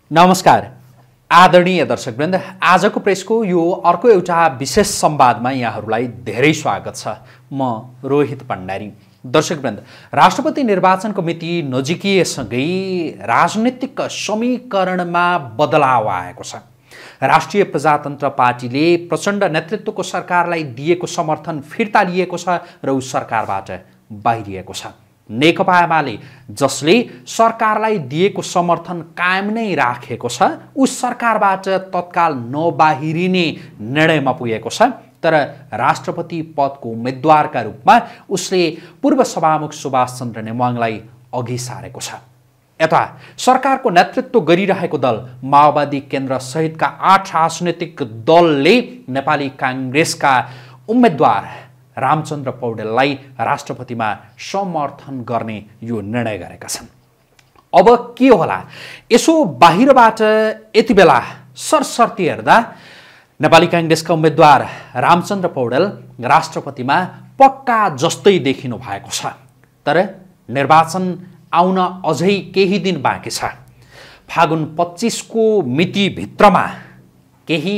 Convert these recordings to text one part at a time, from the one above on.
नमस्कार आदरणीय दर्शकवृन्द, आजको प्रेसको यो अर्को एउटा विशेष संवादमा यहाँहरूलाई धेरै स्वागत छ। म रोहित भण्डारी। दर्शकवृन्द, राष्ट्रपति निर्वाचनको मिति नजिकिएसँगै राजनीतिक समीकरणमा बदलाव आएको छ। राष्ट्रिय प्रजातन्त्र पार्टीले प्रचण्ड नेतृत्वको सरकारलाई दिएको समर्थन फिर्ता लिएको छ र उस सरकारबाट बाहिरिएको छ। नेकपा एमाले जसले सरकारलाई दिएको समर्थन कायम नै राखेको छ, उस सरकारबाट तत्काल नबाहिरिने निर्णयमा पुगेको छ। तर राष्ट्रपति पदको उम्मेद्वारका रूपमा उसले पूर्व सभामुख सुभाष चन्द्र नेवाङलाई अघि सारेको छ। यता सरकारको नेतृत्व गरिरहेको दल माओवादी केन्द्र सहितका 8 राजनैतिक दलले नेपाली कांग्रेसका उम्मेद्वार रामचन्द्र पौडेललाई राष्ट्रपतिमा समर्थन गर्ने यो निर्णय गरेका छन्। अब के होला? यसो बाहिरबाट यति बेला सरसर्ती हेर्दा नेपाली कांग्रेसका उम्मेद्वार रामचन्द्र पौडेल राष्ट्रपतिमा पक्का जस्तै देखिनु भएको छ। तर निर्वाचन आउन अझै केही दिन बाँकी छ। फागुन 25 को मितिभित्रमा केही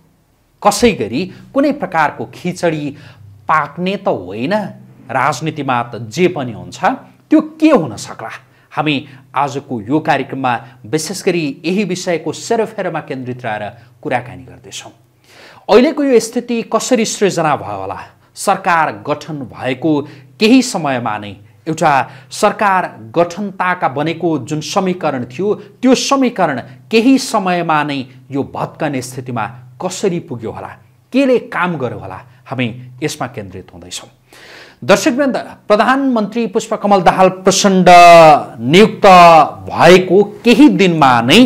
कसै गरी कुनै प्रकारको खिचडी पाक्ने त होइन, राजनीतिमा त जे पनि हुन्छ। त्यो के हुन सक्ला? हामी आजको यो कार्यक्रममा विशेष गरी यही विषयको सेरोफेरोमा केन्द्रित रहेर कुराकानी गर्दैछौँ। अहिलेको यो स्थिति कसरी सृजना भयो होला? सरकार गठन भएको केही समयमा नै एउटा सरकार गठनताका बनेको जुन समीकरण थियो, त्यो समीकरण केही समयमा नै यो भत्कने स्थितिमा कसरी पुग्यो होला? केले काम गर्यो होला? हामी यसमा केन्द्रित हुँदैछौँ। दर्शकवृन्द, प्रधानमन्त्री पुष्पकमल दाहाल प्रचण्ड नियुक्त भएको केही दिनमा नै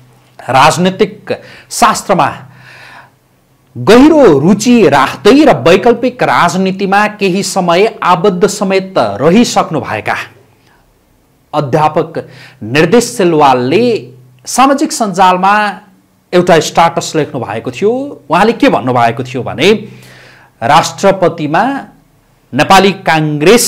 राजनीतिक शास्त्रमा गहिरो रुचि राख्दै र वैकल्पिक राजनीतिमा केही समय आबद्ध समेत रहिसक्नु भएका अध्यापक निर्देश सिलवालले सामाजिक सञ्जालमा एउटा स्टाटस लेख्नु भएको थियो। उहाँले के भन्नुभएको थियो भने, राष्ट्रपतिमा नेपाली कांग्रेस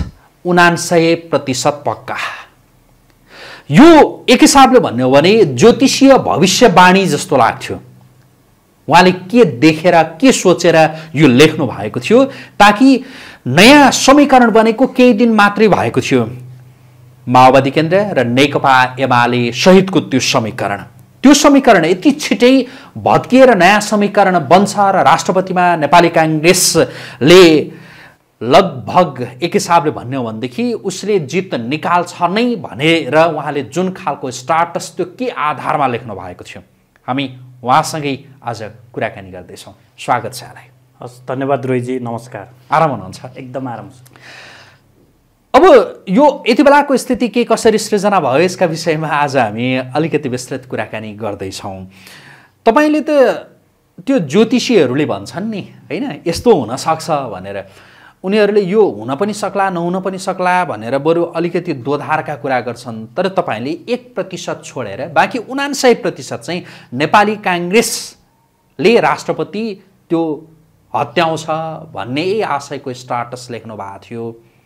99% पक्का। यो एक हिसाबले भन्ने हो भने ज्योतिषीय भविष्यवाणी जस्तो लाग्थ्यो। उहाँले के देखेर के सोचेर यो लेख्नु भएको थियो, ताकि नयाँ समीकरण बनेको केही दिन मात्रै भएको थियो। माओवादी केन्द्र र नेकपा एमाले सहितको त्यो समीकरण यति छिटै भत्किएर नयाँ समीकरण बन्छ र राष्ट्रपतिमा नेपाली कांग्रेसले लगभग एक हिसाबले भन्ने हो भनेदेखि उसले जित निकाल्छ नै भनेर उहाँले जुन खालको स्टाटस त्यो के आधारमा लेख्नु भएको थियो, हामी उहाँसँगै आज कुराकानी गर्दैछौँ। स्वागत छ यहाँलाई। हस्, धन्यवाद रोहितजी। नमस्कार। आराम हुनुहुन्छ? एकदम आराम छ। अब यो यति बेलाको स्थिति के कसरी सृजना भयो यसका विषयमा आज हामी अलिकति विस्तृत कुराकानी गर्दैछौँ। तपाईँले त त्यो ज्योतिषीहरूले भन्छन् नि होइन, यस्तो हुनसक्छ भनेर। उनीहरूले यो हुन पनि सक्ला नहुन पनि सक्ला भनेर बरु अलिकति दोधारका कुरा गर्छन्। तर तपाईँले 1% छोडेर बाँकी 99% चाहिँ नेपाली कांग्रेसले राष्ट्रपति त्यो हत्याउँछ भन्ने आशयको स्टाटस लेख्नु भएको थियो।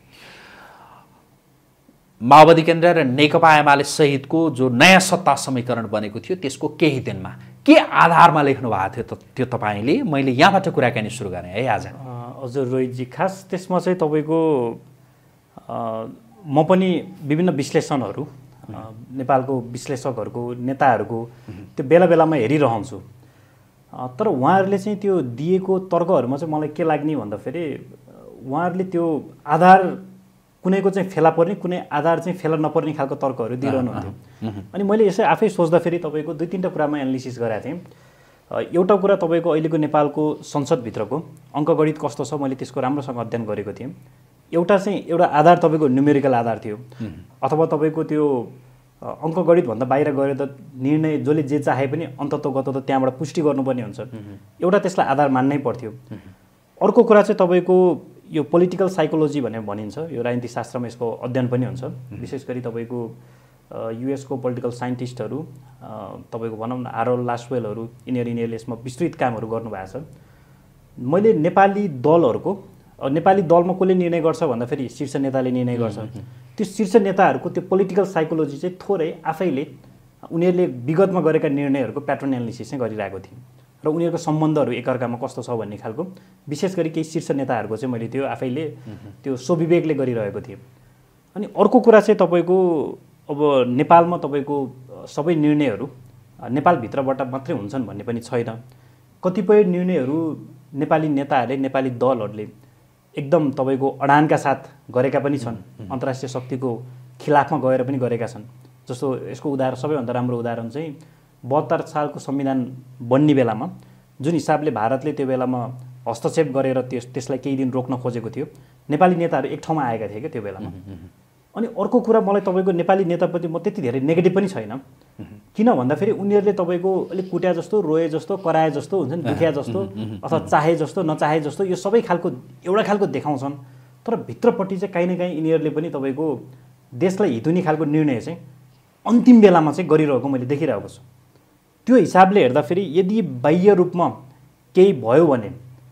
माओवादी केन्द्र र नेकपा एमाले सहितको जो नयाँ सत्ता समीकरण बनेको थियो त्यसको केही दिनमा के आधारमा लेख्नु भएको थियो त्यो तपाईँले? मैले यहाँबाट कुराकानी सुरु गरेँ है आज। हजुर रोहितजी, खास त्यसमा चाहिँ तपाईँको म पनि विभिन्न विश्लेषणहरू नेपालको विश्लेषकहरूको नेताहरूको त्यो बेला बेलामा हेरिरहन्छु। तर उहाँहरूले चाहिँ त्यो दिएको तर्कहरूमा चाहिँ मलाई के लाग्ने भन्दाखेरि उहाँहरूले त्यो आधार कुनैको चाहिँ फेला पर्ने, कुनै आधार चाहिँ फेला नपर्ने खालको तर्कहरू दिइरहनुहुन्थ्यो। अनि मैले यसै आफै सोच्दाखेरि तपाईँको 2-3टा कुरामा एनालिसिस गरेको थिएँ। एउटा कुरा तपाईँको अहिलेको नेपालको संसदभित्रको अङ्कगणित कस्तो छ, मैले त्यसको राम्रोसँग अध्ययन गरेको थिएँ। एउटा आधार तपाईँको न्युमेरिकल आधार थियो, अथवा तपाईँको त्यो अङ्कगणितभन्दा बाहिर गएर त निर्णय जसले जे चाहे पनि अन्ततोगत त त्यहाँबाट पुष्टि गर्नुपर्ने हुन्छ। एउटा त्यसलाई आधार मान्नै पर्थ्यो। अर्को कुरा चाहिँ तपाईँको यो पोलिटिकल साइकोलोजी भनेर भनिन्छ, यो राजनीतिक शास्त्रमा यसको अध्ययन पनि हुन्छ। विशेष गरी तपाईँको युएसको पोलिटिकल साइन्टिस्टहरू तपाईँको भनौँ न हारोल्ड लास्वेलहरू यिनीहरूले यसमा विस्तृत कामहरू गर्नुभएको छ। मैले नेपाली दलमा कसले निर्णय गर्छ भन्दाखेरि शीर्ष नेताले निर्णय गर्छ। त्यो शीर्ष नेताहरूको त्यो पोलिटिकल साइकोलोजी चाहिँ थोरै आफैले उनीहरूले विगतमा गरेका निर्णयहरूको प्याटर्न एनालिसिस चाहिँ गरिरहेको थिएँ र उनीहरूको सम्बन्धहरू एकअर्कामा कस्तो छ भन्ने खालको विशेष गरी केही शीर्ष नेताहरूको चाहिँ मैले त्यो आफैले त्यो स्वविवेकले गरिरहेको थिएँ। अनि अर्को कुरा चाहिँ तपाईँको अब नेपालमा तपाईँको सबै निर्णयहरू नेपालभित्रबाट मात्रै हुन्छन् भन्ने पनि छैन। कतिपय निर्णयहरू नेपाली नेताहरूले नेपाली दलहरूले एकदम तपाईँको अडानका साथ गरेका पनि छन्, अन्तर्राष्ट्रिय शक्तिको खिलाफमा गएर पनि गरेका छन्। जस्तो यसको उदाहरण सबैभन्दा राम्रो उदाहरण चाहिँ 72 सालको संविधान बन्ने बेलामा जुन हिसाबले भारतले त्यो बेलामा हस्तक्षेप गरेर त्यसलाई केही दिन रोक्न खोजेको थियो, नेपाली नेताहरू एक ठाउँमा आएका थिए क्या त्यो बेलामा। अनि अर्को कुरा मलाई तपाईँको नेपाली नेताप्रति म त्यति धेरै नेगेटिभ पनि छैन, किन भन्दाखेरि उनीहरूले तपाईँको अलिक कुट्या जस्तो, रोए जस्तो, कराए जस्तो हुन्छ नि, दुख्या जस्तो अथवा चाहे जस्तो नचाहे जस्तो यो सबै खालको एउटा खालको देखाउँछन्, तर भित्रपट्टि चाहिँ काहीँ न काहीँ यिनीहरूले पनि तपाईँको देशलाई हितुनी खालको निर्णय चाहिँ अन्तिम बेलामा चाहिँ गरिरहेको मैले देखिरहेको छु। त्यो हिसाबले हेर्दाखेरि यदि बाह्य रूपमा केही भयो भने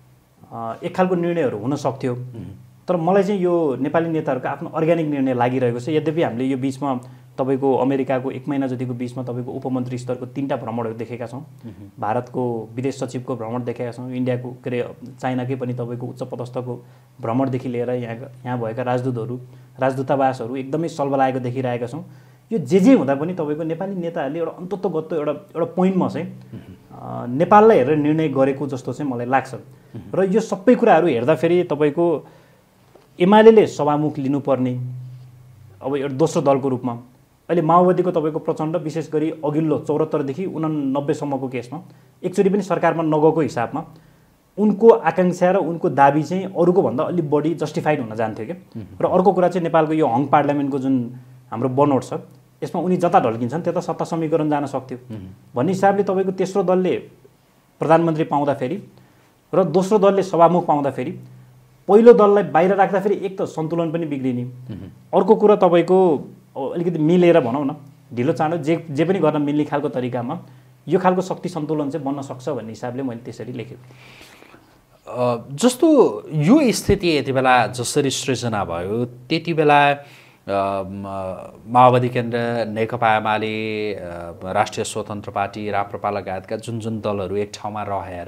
एक खालको निर्णयहरू हुन सक्थ्यो, तर मलाई चाहिँ यो नेपाली नेताहरूको आफ्नो अर्ग्यानिक निर्णय लागिरहेको छ। यद्यपि हामीले यो बिचमा तपाईँको अमेरिकाको 1 महिना जतिको बिचमा तपाईँको उपमन्त्री स्तरको 3टा भ्रमणहरू देखेका छौँ, भारतको विदेश सचिवको भ्रमण देखेका छौँ, इन्डियाको के अरे चाइनाकै पनि तपाईँको उच्च पदस्थको भ्रमणदेखि लिएर यहाँ भएका राजदूतावासहरू एकदमै सलबलाएको देखिरहेका छौँ। यो जे हुँदा पनि तपाईँको नेपाली नेताहरूले एउटा अन्ततोगत्तो एउटा पोइन्टमा चाहिँ नेपाललाई हेरेर निर्णय गरेको जस्तो चाहिँ मलाई लाग्छ। र यो सबै कुराहरू हेर्दाखेरि तपाईँको एमाले सभामुख लिनुपर्ने अब एउटा दोस्रो दलको रूपमा अहिले माओवादीको तपाईँको प्रचण्ड विशेष गरी अघिल्लो 74 देखि 89 सम्मको केसमा एकचोटि पनि सरकारमा नगएको हिसाबमा उनको आकाङ्क्षा र उनको दाबी चाहिँ अरूको भन्दा अलिक बढी जस्टिफाइड हुन जान्थ्यो क्या। र अर्को कुरा चाहिँ नेपालको यो हङ पार्लियामेन्टको जुन हाम्रो बनोट छ यसमा उनी जता ढल्किन्छन् त्यता सत्ता समीकरण जान सक्थ्यो भन्ने हिसाबले तपाईँको तेस्रो दलले प्रधानमन्त्री पाउँदाखेरि र दोस्रो दलले सभामुख पाउँदाखेरि पहिलो दललाई बाहिर राख्दाखेरि एक त सन्तुलन पनि बिग्रिने, अर्को कुरा तपाईँको अलिकति मिलेर भनौँ न ढिलो चाँडो जे पनि गर्न मिल्ने खालको तरिकामा यो खालको शक्ति सन्तुलन चाहिँ बन्न सक्छ भन्ने हिसाबले मैले त्यसरी लेखेँ। जस्तो यो स्थिति यति बेला जसरी सृजना भयो त्यति बेला माओवादी केन्द्र, नेकपा एमाले, राष्ट्रिय स्वतन्त्र पार्टी, राप्रपा लगायतका जुन दलहरू एक ठाउँमा रहेर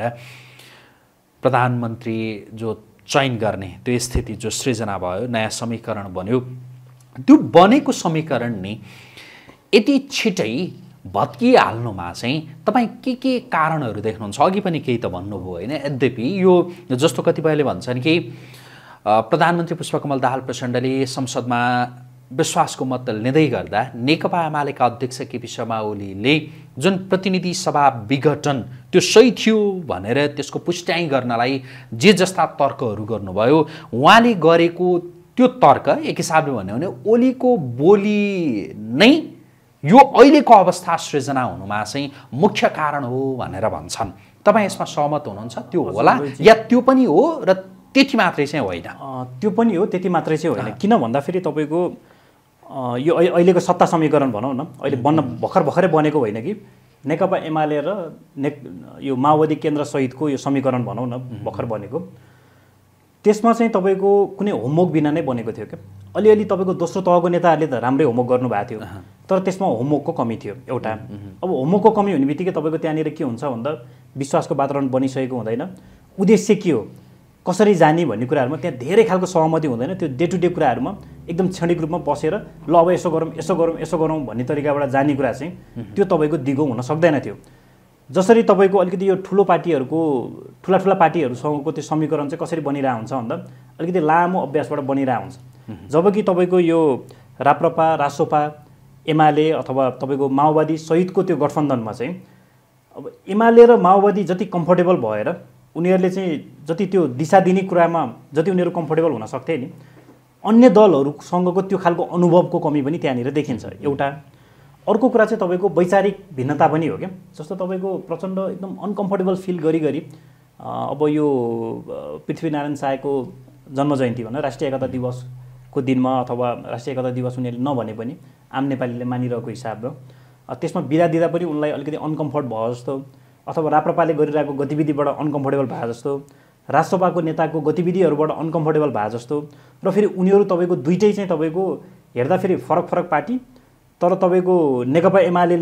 प्रधानमन्त्री जो चयन गर्ने त्यो स्थिति जो सृजना भयो, नयाँ समीकरण बन्यो, त्यो बनेको समीकरण नि यति छिटै भत्किहाल्नुमा चाहिँ तपाईँ के कारणहरू देख्नुहुन्छ? अघि पनि केही त भन्नुभयो होइन, यद्यपि यो जस्तो कतिपयले भन्छन् कि प्रधानमन्त्री पुष्पकमल दाहाल प्रचण्डले संसदमा विश्वासको मत लिँदै गर्दा नेकपा एमालेका अध्यक्ष केपी शर्मा ओलीले जुन प्रतिनिधि सभा विघटन त्यो सही थियो भनेर त्यसको पुष्टाइ गर्नलाई जे जस्ता तर्कहरू गर्नुभयो, उहाँले गरेको त्यो तर्क एक हिसाबले भन्यो भने ओलीको बोली नै यो अहिलेको अवस्था सृजना हुनुमा चाहिँ मुख्य कारण हो भनेर भन्छन्। तपाईँ यसमा सहमत हुनुहुन्छ? त्यो होला या त्यो पनि हो र त्यति मात्रै चाहिँ होइन? त्यो पनि हो, त्यति मात्रै चाहिँ होइन। किन भन्दाखेरि तपाईँको यो अहिलेको सत्ता समीकरण भनौँ न, अहिले भर्खरै बनेको होइन कि नेकपा एमाले र यो माओवादी केन्द्र सहितको यो समीकरण भनौँ न भर्खर बनेको, त्यसमा चाहिँ तपाईँको कुनै होमवर्क बिना नै बनेको थियो क्या। अलिअलि तपाईँको दोस्रो तहको नेताहरूले त राम्रै होमवर्क गर्नुभएको थियो, तर त्यसमा होमवर्कको कमी थियो एउटा। अब होमवर्कको कमी हुने बित्तिकै तपाईँको त्यहाँनिर के हुन्छ भन्दा विश्वासको वातावरण बनिसकेको हुँदैन, उद्देश्य के हो, कसरी जाने भन्ने कुराहरूमा त्यहाँ धेरै खालको सहमति हुँदैन। त्यो डे टु डे कुराहरूमा एकदम क्षणिक रूपमा बसेर ल अब यसो गरौँ भन्ने तरिकाबाट जाने कुरा चाहिँ त्यो तपाईँको दिगो हुन सक्दैन थियो। जसरी तपाईँको अलिकति यो ठुला पार्टीहरूसँगको त्यो समीकरण चाहिँ कसरी बनिरहेको हुन्छ भन्दा अलिकति लामो अभ्यासबाट बनिरहेको हुन्छ। जबकि तपाईँको यो राप्रपा, रासोपा, एमाले अथवा तपाईँको माओवादी सहितको त्यो गठबन्धनमा चाहिँ अब एमाले र माओवादी जति कम्फर्टेबल भएर उनीहरूले चाहिँ जति त्यो दिशा दिने कुरामा जति उनीहरू कम्फर्टेबल हुन सक्थे नि, अन्य दलहरूसँगको त्यो खालको अनुभवको कमी पनि त्यहाँनिर देखिन्छ एउटा। अर्को कुरा चाहिँ तपाईँको वैचारिक भिन्नता पनि हो क्या। जस्तो तपाईँको प्रचण्ड एकदम अनकम्फर्टेबल फिल गरी अब यो पृथ्वीनारायण शाहको जन्मजयन्ती भनेर राष्ट्रिय एकता दिवसको दिनमा अथवा राष्ट्रिय एकता दिवस उनीहरूले नभने पनि आम नेपालीले मानिरहेको हिसाबमा त्यसमा बिदा दिँदा पनि उनलाई अलिकति अनकम्फर्ट भयो जस्तो, अथवा राप्रपाले गरिरहेको गतिविधिबाट अनकम्फर्टेबल भए जस्तो, राजसभाको नेताको गतिविधिहरूबाट अनकम्फर्टेबल भए जस्तो, र फेरि उनीहरू तपाईँको दुइटै चाहिँ तपाईँको हेर्दा फेरि फरक पार्टी तर तपाईँको नेकपा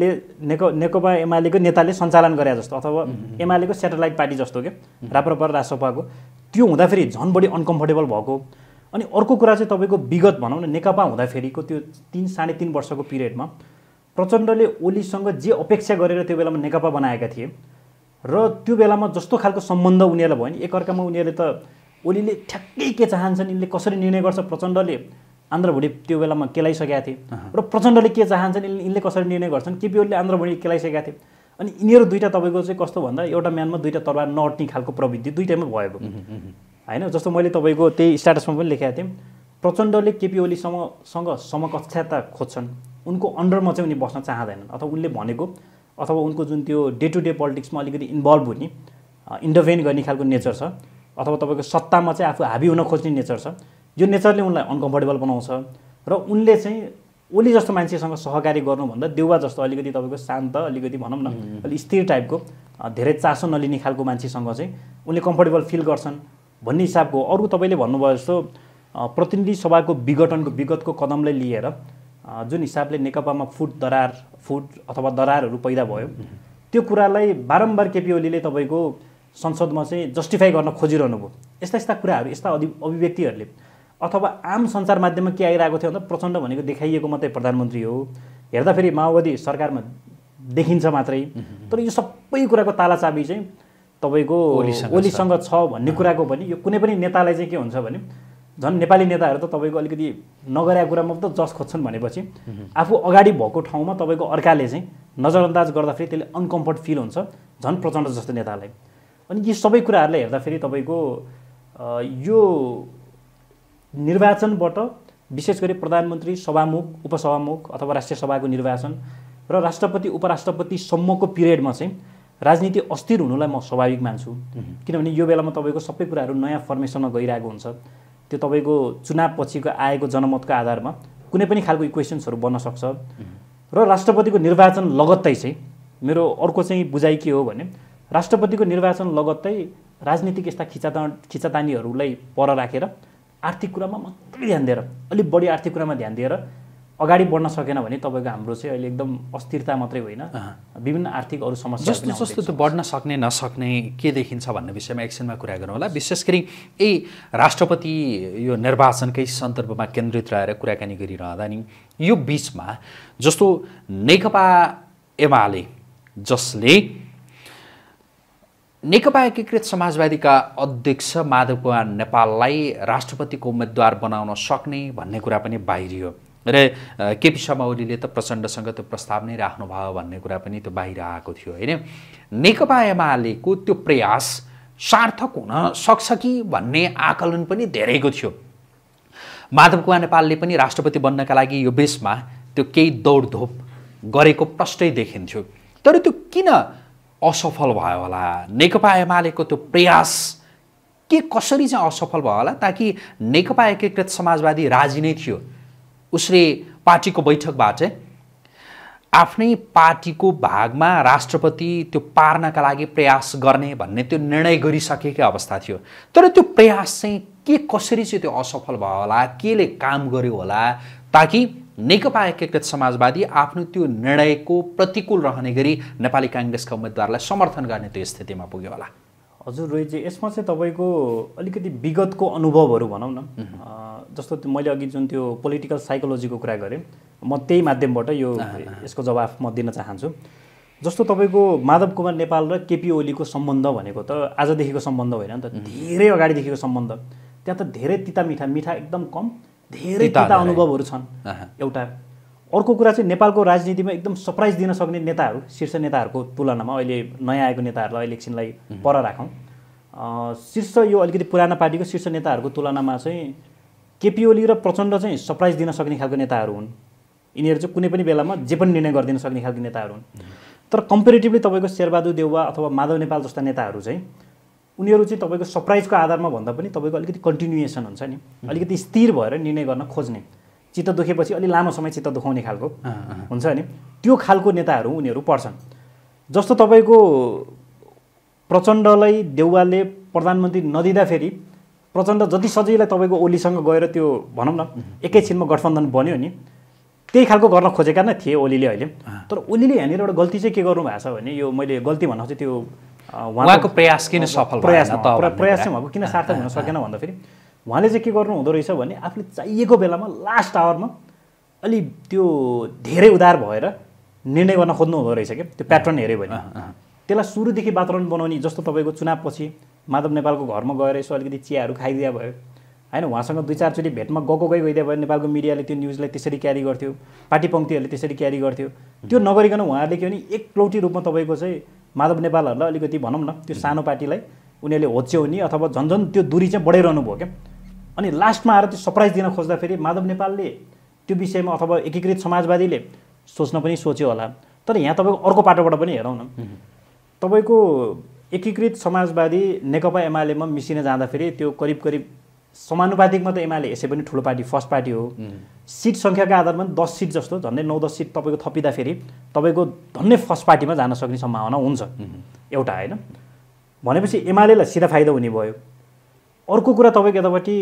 एमालेको नेताले सञ्चालन गरे जस्तो अथवा एमालेको सेटेलाइट पार्टी जस्तो के राप्रपा रासपाको त्यो हुँदाखेरि झन् बढी अनकम्फर्टेबल भएको। अनि अर्को कुरा चाहिँ तपाईँको विगत भनौँ न नेकपा हुँदाखेरिको त्यो 3-3.5 वर्षको पिरियडमा प्रचण्डले ओलीसँग जे अपेक्षा गरेर त्यो बेलामा नेकपा बनाएका थिए र त्यो बेलामा जस्तो खालको सम्बन्ध उनीहरूलाई भयो नि एकअर्कामा उनीहरूले त ओलीले ठ्याक्कै के चाहन्छन् यिनले कसरी निर्णय गर्छ प्रचण्डले आन्ध्रभुँडी त्यो बेलामा केलाइसकेका थिए र प्रचण्डले के चाहन्छन् यिनले कसरी निर्णय गर्छन् केपी ओलीले आन्ध्रभुँडी केलाइसकेका थिए। अनि यिनीहरू दुईटा तपाईँको चाहिँ कस्तो भन्दा एउटा म्यानमा दुईटा तरबार नअट्ने खालको प्रवृत्ति दुईटैमा भएको होइन। जस्तो मैले तपाईँको त्यही स्ट्याटसमा पनि लेखेको थिएँ प्रचण्डले केपी ओलीसँग समकक्षता खोज्छन् उनको अन्डरमा चाहिँ उनी बस्न चाहँदैनन् अथवा उनले भनेको अथवा उनको जुन त्यो डे टु डे पोलिटिक्समा अलिकति इन्भल्भ हुने इन्टरभेन गर्ने खालको नेचर छ अथवा तपाईँको सत्तामा चाहिँ आफू हाबी हुन खोज्ने नेचर छ यो नेचरले उनलाई अनकम्फर्टेबल बनाउँछ र उनले चाहिँ ओली जस्तो मान्छेसँग सहकारी गर्नुभन्दा देउवा जस्तो अलिकति तपाईँको शान्त अलिकति भनौँ न अलिक स्थिर टाइपको धेरै चासो नलिने खालको मान्छेसँग चाहिँ उनले कम्फर्टेबल फिल गर्छन् भन्ने हिसाबको। अरू तपाईँले भन्नुभयो जस्तो प्रतिनिधि सभाको विगतको कदमलाई लिएर जुन हिसाबले नेकपामा फुट अथवा दरारहरू पैदा भयो त्यो कुरालाई बारम्बार केपी ओलीले तपाईँको संसदमा चाहिँ जस्टिफाई गर्न खोजिरहनु भयो। यस्ता कुराहरू यस्ता अभिव्यक्तिहरूले अथवा आम सञ्चार माध्यममा के आइरहेको थियो भन्दा प्रचण्ड भनेको देखाइएको मात्रै प्रधानमन्त्री हो हेर्दाखेरि माओवादी सरकारमा देखिन्छ मात्रै तर यो सबै कुराको तालाचाबी चाहिँ तपाईँको ओलीसँग छ भन्ने कुराको पनि यो कुनै पनि नेतालाई चाहिँ के हुन्छ भने झन् नेपाली नेताहरू त तपाईँको अलिकति नगरेका कुरामा त जस खोज्छन् भनेपछि आफू अगाडि भएको ठाउँमा तपाईँको अर्काले चाहिँ नजरअन्दाज गर्दाखेरि त्यसले अनकम्फर्ट फिल हुन्छ झन् प्रचण्ड जस्तो नेतालाई। अनि यी सबै कुराहरूलाई हेर्दाखेरि तपाईँको यो निर्वाचनबाट विशेष गरी प्रधानमन्त्री सभामुख उपसभामुख अथवा राष्ट्रिय सभाको निर्वाचन र राष्ट्रपति उपराष्ट्रपतिसम्मको पिरियडमा चाहिँ राजनीति अस्थिर हुनुलाई म स्वाभाविक मान्छु किनभने यो बेलामा तपाईँको सबै कुराहरू नयाँ फर्मेसनमा गइरहेको हुन्छ। त्यो तपाईँको चुनाव पछिको आएको जनमतको आधारमा कुनै पनि खालको इक्वेसन्सहरू बन्न सक्छ र राष्ट्रपतिको निर्वाचन लगत्तै चाहिँ मेरो अर्को चाहिँ बुझाइ के हो भने राष्ट्रपतिको निर्वाचन लगत्तै राजनीतिक यस्ता खिचातानीहरूलाई पर राखेर आर्थिक कुरामा मात्रै ध्यान दिएर अलिक बढी आर्थिक कुरामा ध्यान दिएर अगाडि बढ्न सकेन भने तपाईँको हाम्रो चाहिँ अहिले एकदम अस्थिरता मात्रै होइन विभिन्न आर्थिक अरू समस्याहरू जस्तो त्यो बढ्न सक्ने नसक्ने के देखिन्छ भन्ने विषयमा एकछिनमा कुरा गरौँ होला। विशेष गरी यही राष्ट्रपति यो निर्वाचनकै सन्दर्भमा केन्द्रित रहेर कुराकानी गरिरहँदा नि यो बिचमा जस्तो नेकपा एमाले जसले नेकपा एकीकृत समाजवादीका अध्यक्ष माधव कुमार नेपाललाई राष्ट्रपतिको उम्मेदवार बनाउन सक्ने भन्ने कुरा पनि बाहिरियो र केपी शर्मा ओलीले त प्रचण्डसँग त्यो प्रस्ताव नै राख्नुभयो भन्ने कुरा पनि त्यो बाहिर आएको थियो होइन। नेकपा एमालेको त्यो प्रयास सार्थक हुन सक्छ कि भन्ने आकलन पनि धेरैको थियो। माधव कुमार नेपालले पनि राष्ट्रपति बन्नका लागि यो बेसमा त्यो केही दौडधोप गरेको प्रष्टै देखिन्थ्यो तर त्यो किन असफल भयो होला? नेकपा एमालेको त्यो प्रयास के कसरी चाहिँ असफल भयो होला? ताकि नेकपा एकीकृत समाजवादी राजी नै थियो उसले पार्टीको बैठकबाट आफ्नै पार्टीको भागमा राष्ट्रपति त्यो पार्नका लागि प्रयास गर्ने भन्ने त्यो निर्णय गरिसकेकै अवस्था थियो तर त्यो प्रयास चाहिँ के कसरी चाहिँ त्यो असफल भयो होला? केले काम गर्यो होला ताकि नेकपा एकीकृत समाजवादी आफ्नो त्यो निर्णयको प्रतिकूल रहने गरी नेपाली काङ्ग्रेसका उम्मेदवारलाई समर्थन गर्ने त्यो स्थितिमा पुग्यो होला? हजुर रोहितजी यसमा चाहिँ तपाईँको अलिकति विगतको अनुभवहरू भनौँ न जस्तो मैले अघि जुन त्यो पोलिटिकल साइकोलोजीको कुरा गरेँ म त्यही माध्यमबाट यसको जवाफ म दिन चाहन्छु। जस्तो तपाईँको माधव कुमार नेपाल र केपी ओलीको सम्बन्ध भनेको त आजदेखिको सम्बन्ध होइन नि त धेरै अगाडिदेखिको सम्बन्ध। त्यहाँ त धेरै तिता मिठा एकदम कम धेरै तिता अनुभवहरू छन् एउटा। अर्को कुरा चाहिँ नेपालको राजनीतिमा एकदम सरप्राइज दिन सक्ने नेताहरू शीर्ष नेताहरूको तुलनामा अहिले नयाँ आएको नेताहरूलाई इलेक्सनलाई पर राखौँ शीर्ष यो अलिकति पुराना पार्टीको शीर्ष नेताहरूको तुलनामा चाहिँ केपी ओली र प्रचण्ड चाहिँ सरप्राइज दिन सक्ने खालको नेताहरू हुन्। यिनीहरू चाहिँ कुनै पनि बेलामा जे पनि निर्णय गरिदिन सक्ने खालको नेताहरू हुन् तर कम्पेरिटिभली तपाईँको शेरबहादुर देउवा अथवा माधव नेपाल जस्ता नेताहरू चाहिँ उनीहरू चाहिँ तपाईँको सरप्राइजको आधारमा भन्दा पनि तपाईँको अलिकति कन्टिन्युएसन हुन्छ नि अलिकति स्थिर भएर निर्णय गर्न खोज्ने चित्त दुखेपछि अलि लामो समय चित्त दुखाउने खालको हुन्छ नि त्यो खालको नेताहरू उनीहरू पर्छन्। जस्तो तपाईँको प्रचण्डलाई देउवाले प्रधानमन्त्री नदिँदाखेरि प्रचण्ड जति सजिलै तपाईँको ओलीसँग गएर त्यो भनौँ न एकैछिनमा गठबन्धन बन्यो नि त्यही खालको गर्न खोजेका नै थिए ओलीले अहिले। तर ओलीले यहाँनिर एउटा गल्ती चाहिँ के गर्नु भएको छ भने यो मैले गल्ती भन्न चाहिँ त्यो उहाँको प्रयास किन सफल भएन त? प्रयास चाहिँ उहाँको किन सार्थक हुन सकेन भन्दाखेरि उहाँले चाहिँ के गर्नु हुँदो रहेछ भने आफूले चाहिएको बेलामा लास्ट आवरमा अलि त्यो धेरै उदार भएर निर्णय गर्न खोज्नु हुँदो रहेछ क्या। त्यो प्याटर्न हेऱ्यो भने त्यसलाई सुरुदेखि वातावरण बनाउने जस्तो तपाईँको चुनावपछि माधव नेपालको घरमा गएर यसो अलिकति चियाहरू खाइदिया भयो होइन, उहाँसँग 2-4 चोटि भेटमा गइदिया भयो। नेपालको मिडियाले त्यो न्युजलाई त्यसरी क्यारी गर्थ्यो, पार्टी पङ्क्तिहरूले त्यसरी क्यारी गर्थ्यो। त्यो नगरिकन उहाँहरूले के भने एकलौटी रूपमा तपाईँको चाहिँ माधव नेपालहरूलाई अलिकति भनौँ न त्यो सानो पार्टीलाई उनीहरूले होच्याउने अथवा झन्झन त्यो दूरी चाहिँ बढाइरहनु भयो क्या। अनि लास्टमा आएर त्यो सरप्राइज दिन खोज्दाखेरि माधव नेपालले त्यो विषयमा अथवा एकीकृत समाजवादीले सोच्न पनि सोच्यो होला। तर यहाँ तपाईँको अर्को पाटोबाट पनि हेरौँ न, तपाईँको एकीकृत समाजवादी नेकपा एमालेमा मिसिन जाँदाखेरि त्यो करिब समानुपातिकमा त एमाले यसै पनि ठुलो पार्टी फर्स्ट पार्टी हो। सिट सङ्ख्याका आधारमा 10 सिट जस्तो झन्डै 9-10 सिट तपाईँको थपिँदाखेरि तपाईँको धन्नै फर्स्ट पार्टीमा जान सक्ने सम्भावना हुन्छ एउटा होइन। भनेपछि एमालेलाई सिधा फाइदा हुने भयो। अर्को कुरा तपाईँको यतापट्टि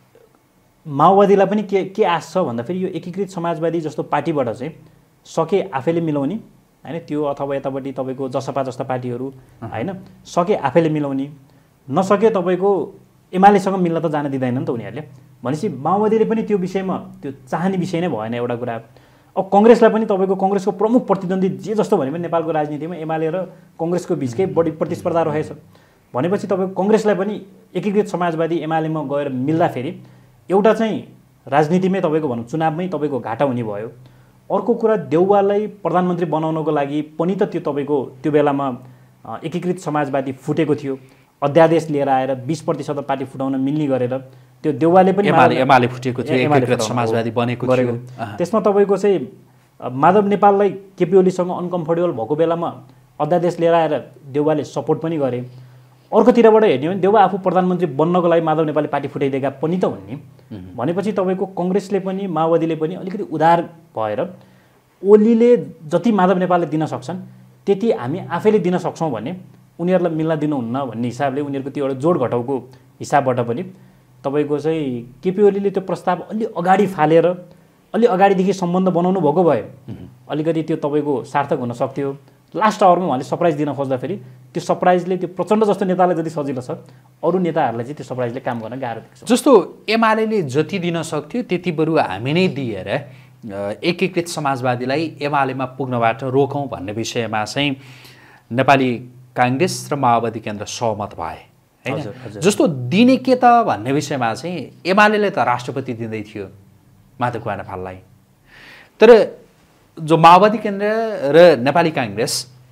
माओवादीलाई पनि के आश छ भन्दाखेरि यो एकीकृत समाजवादी जस्तो पार्टीबाट चाहिँ सके आफैले मिलाउने होइन, त्यो अथवा यतापट्टि तपाईँको जसपा जस्ता पार्टीहरू होइन सके आफैले मिलाउने, नसके तपाईँको एमालेसँग मिल्न त जान दिँदैन नि त उनीहरूले। भनेपछि माओवादीले पनि त्यो विषयमा त्यो चाहने विषय नै भएन एउटा कुरा। अब कङ्ग्रेसलाई पनि तपाईँको कङ्ग्रेसको प्रमुख प्रतिद्वन्दी जे जस्तो भने पनि नेपालको राजनीतिमा एमाले र कङ्ग्रेसको बिचकै बढी प्रतिस्पर्धा रहेछ। भनेपछि तपाईँको कङ्ग्रेसलाई पनि एकीकृत समाजवादी एमालेमा गएर मिल्दाखेरि एउटा चाहिँ राजनीतिमै तपाईँको भनौँ चुनावमै तपाईँको घाटा हुने भयो। अर्को कुरा देउवालाई प्रधानमन्त्री बनाउनको लागि पनि त त्यो तपाईँको त्यो बेलामा एकीकृत समाजवादी फुटेको थियो। अध्यादेश लिएर आएर 20% पार्टी फुटाउन मिल्ने गरेर त्यो देउवाले पनि एमाले फुटेको थियो, एकीकृत समाजवादी बनेको थियो। त्यसमा तपाईँको चाहिँ माधव नेपाललाई केपी ओलीसँग अनकम्फर्टेबल भएको बेलामा अध्यादेश लिएर आएर देउवाले सपोर्ट पनि गरे। अर्कोतिरबाट हेर्ने भने देउवा आफू प्रधानमन्त्री बन्नको लागि माधव नेपालले पार्टी फुटाइदिएका पनि त हुन् नि। भनेपछि तपाईँको कङ्ग्रेसले पनि माओवादीले पनि अलिकति उदार भएर ओलीले जति माधव नेपालले दिन सक्छन् त्यति हामी आफैले दिन सक्छौँ भने उनीहरूलाई मिल्न दिनुहुन्न भन्ने हिसाबले उनीहरूको त्यो एउटा जोड घटाउको हिसाबबाट पनि तपाईँको चाहिँ केपी ओलीले त्यो प्रस्ताव अलि अगाडि फालेर अलि अगाडिदेखि सम्बन्ध बनाउनु भएको भए अलिकति त्यो तपाईँको सार्थक हुन सक्थ्यो। लास्ट आवरमा उहाँले सरप्राइज दिन खोज्दाखेरि त्यो सरप्राइजले त्यो प्रचण्ड जस्तो नेतालाई जति सजिलो छ अरू नेताहरूलाई चाहिँ त्यो सरप्राइजले काम गर्न गाह्रो देख्छ। जस्तो एमाले जति दिन सक्थ्यो त्यति बरु हामी नै दिएर एकीकृत समाजवादीलाई एमालेमा पुग्नबाट रोकौँ भन्ने विषयमा चाहिँ नेपाली काङ्ग्रेस र माओवादी केन्द्र सहमत भए होइन। जस्तो दिने के त भन्ने विषयमा चाहिँ एमाले त राष्ट्रपति दिँदै थियो माधव कुमार नेपाललाई, तर जो माओवादी केन्द्र र नेपाली काङ्ग्रेस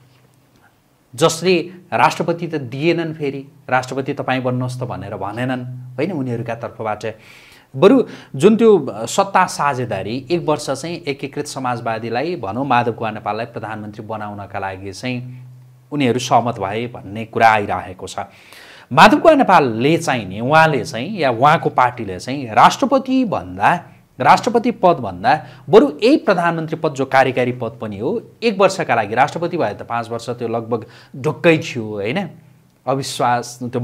जसले राष्ट्रपति त दिएनन्, फेरि राष्ट्रपति तपाईँ बन्नुहोस् त भनेर भनेनन् होइन उनीहरूका तर्फबाट, बरु जुन त्यो सत्ता साझेदारी 1 वर्ष चाहिँ एकीकृत समाजवादीलाई भनौँ माधव कुमार नेपाललाई प्रधानमन्त्री बनाउनका लागि चाहिँ उनीहरू सहमत भए भन्ने कुरा आइरहेको छ। माधव कुमार नेपालले चाहिँ नि उहाँले चाहिँ या उहाँको पार्टीले चाहिँ राष्ट्रपति पद भन्दा बरु यही प्रधानमन्त्री पद जो कार्यकारी पद पनि हो 1 वर्षका लागि, राष्ट्रपति भए त 5 वर्ष त्यो लगभग ढुक्कै थियो होइन, अविश्वास त्यो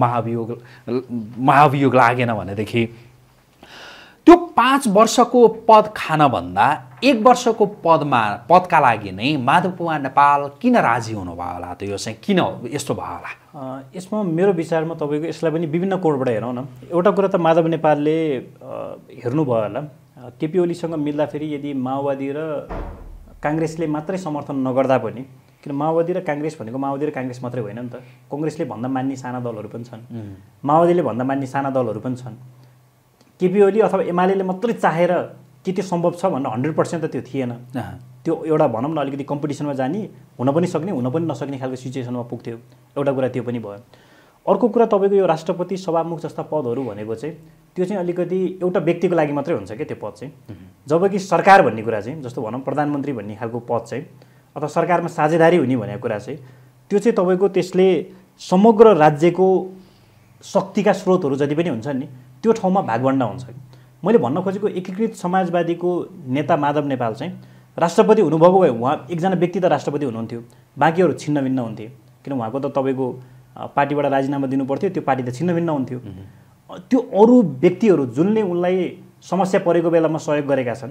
महाभियोग लागेन भनेदेखि त्यो 5 वर्षको पद खानभन्दा 1 वर्षको पदका लागि नै माधव कुमार नेपाल किन राजी हुनुभयो होला त? यो चाहिँ किन यस्तो भयो होला? यसमा मेरो विचारमा तपाईँको यसलाई पनि विभिन्न कोणबाट हेरौँ न। एउटा कुरा त माधव नेपालले हेर्नुभयो होला केपी ओलीसँग मिल्दाखेरि यदि माओवादी र काङ्ग्रेसले मात्रै समर्थन नगर्दा पनि, किन माओवादी र काङ्ग्रेस भनेको माओवादी र काङ्ग्रेस मात्रै होइन नि त, कङ्ग्रेसले भन्दा मान्ने साना दलहरू पनि छन्, माओवादीले भन्दा मान्ने साना दलहरू पनि छन्। केपी ओली अथवा एमाले मात्रै चाहेर के त्यो सम्भव छ भन्दा 100% त त्यो थिएन। त्यो एउटा भनौँ न अलिकति कम्पिटिसनमा जाने, हुन पनि सक्ने हुन पनि नसक्ने खालको सिचुएसनमा पुग्थ्यो। एउटा कुरा त्यो पनि भयो। अर्को कुरा तपाईँको यो राष्ट्रपति सभामुख जस्ता पदहरू भनेको चाहिँ त्यो चाहिँ अलिकति एउटा व्यक्तिको लागि मात्रै हुन्छ क्या त्यो पद चाहिँ, जबकि सरकार भन्ने कुरा चाहिँ जस्तो भनौँ प्रधानमन्त्री भन्ने खालको पद चाहिँ अथवा सरकारमा साझेदारी हुने भनेको कुरा चाहिँ त्यो चाहिँ तपाईँको त्यसले समग्र राज्यको शक्तिका स्रोतहरू जति पनि हुन्छन् नि त्यो ठाउँमा भागभण्डा हुन्छ। मैले भन्न खोजेको एकीकृत समाजवादीको नेता माधव नेपाल चाहिँ राष्ट्रपति हुनुभएको भए उहाँ एकजना व्यक्ति त राष्ट्रपति हुनुहुन्थ्यो, बाँकीहरू छिन्न भिन्न हुन्थे, किन उहाँको त तपाईँको पार्टीबाट राजीनामा दिनु पर्थ्यो, त्यो पार्टी त छिन्न भिन्न हुन्थ्यो। त्यो अरू व्यक्तिहरू जुनले उनलाई समस्या परेको बेलामा सहयोग गरेका छन्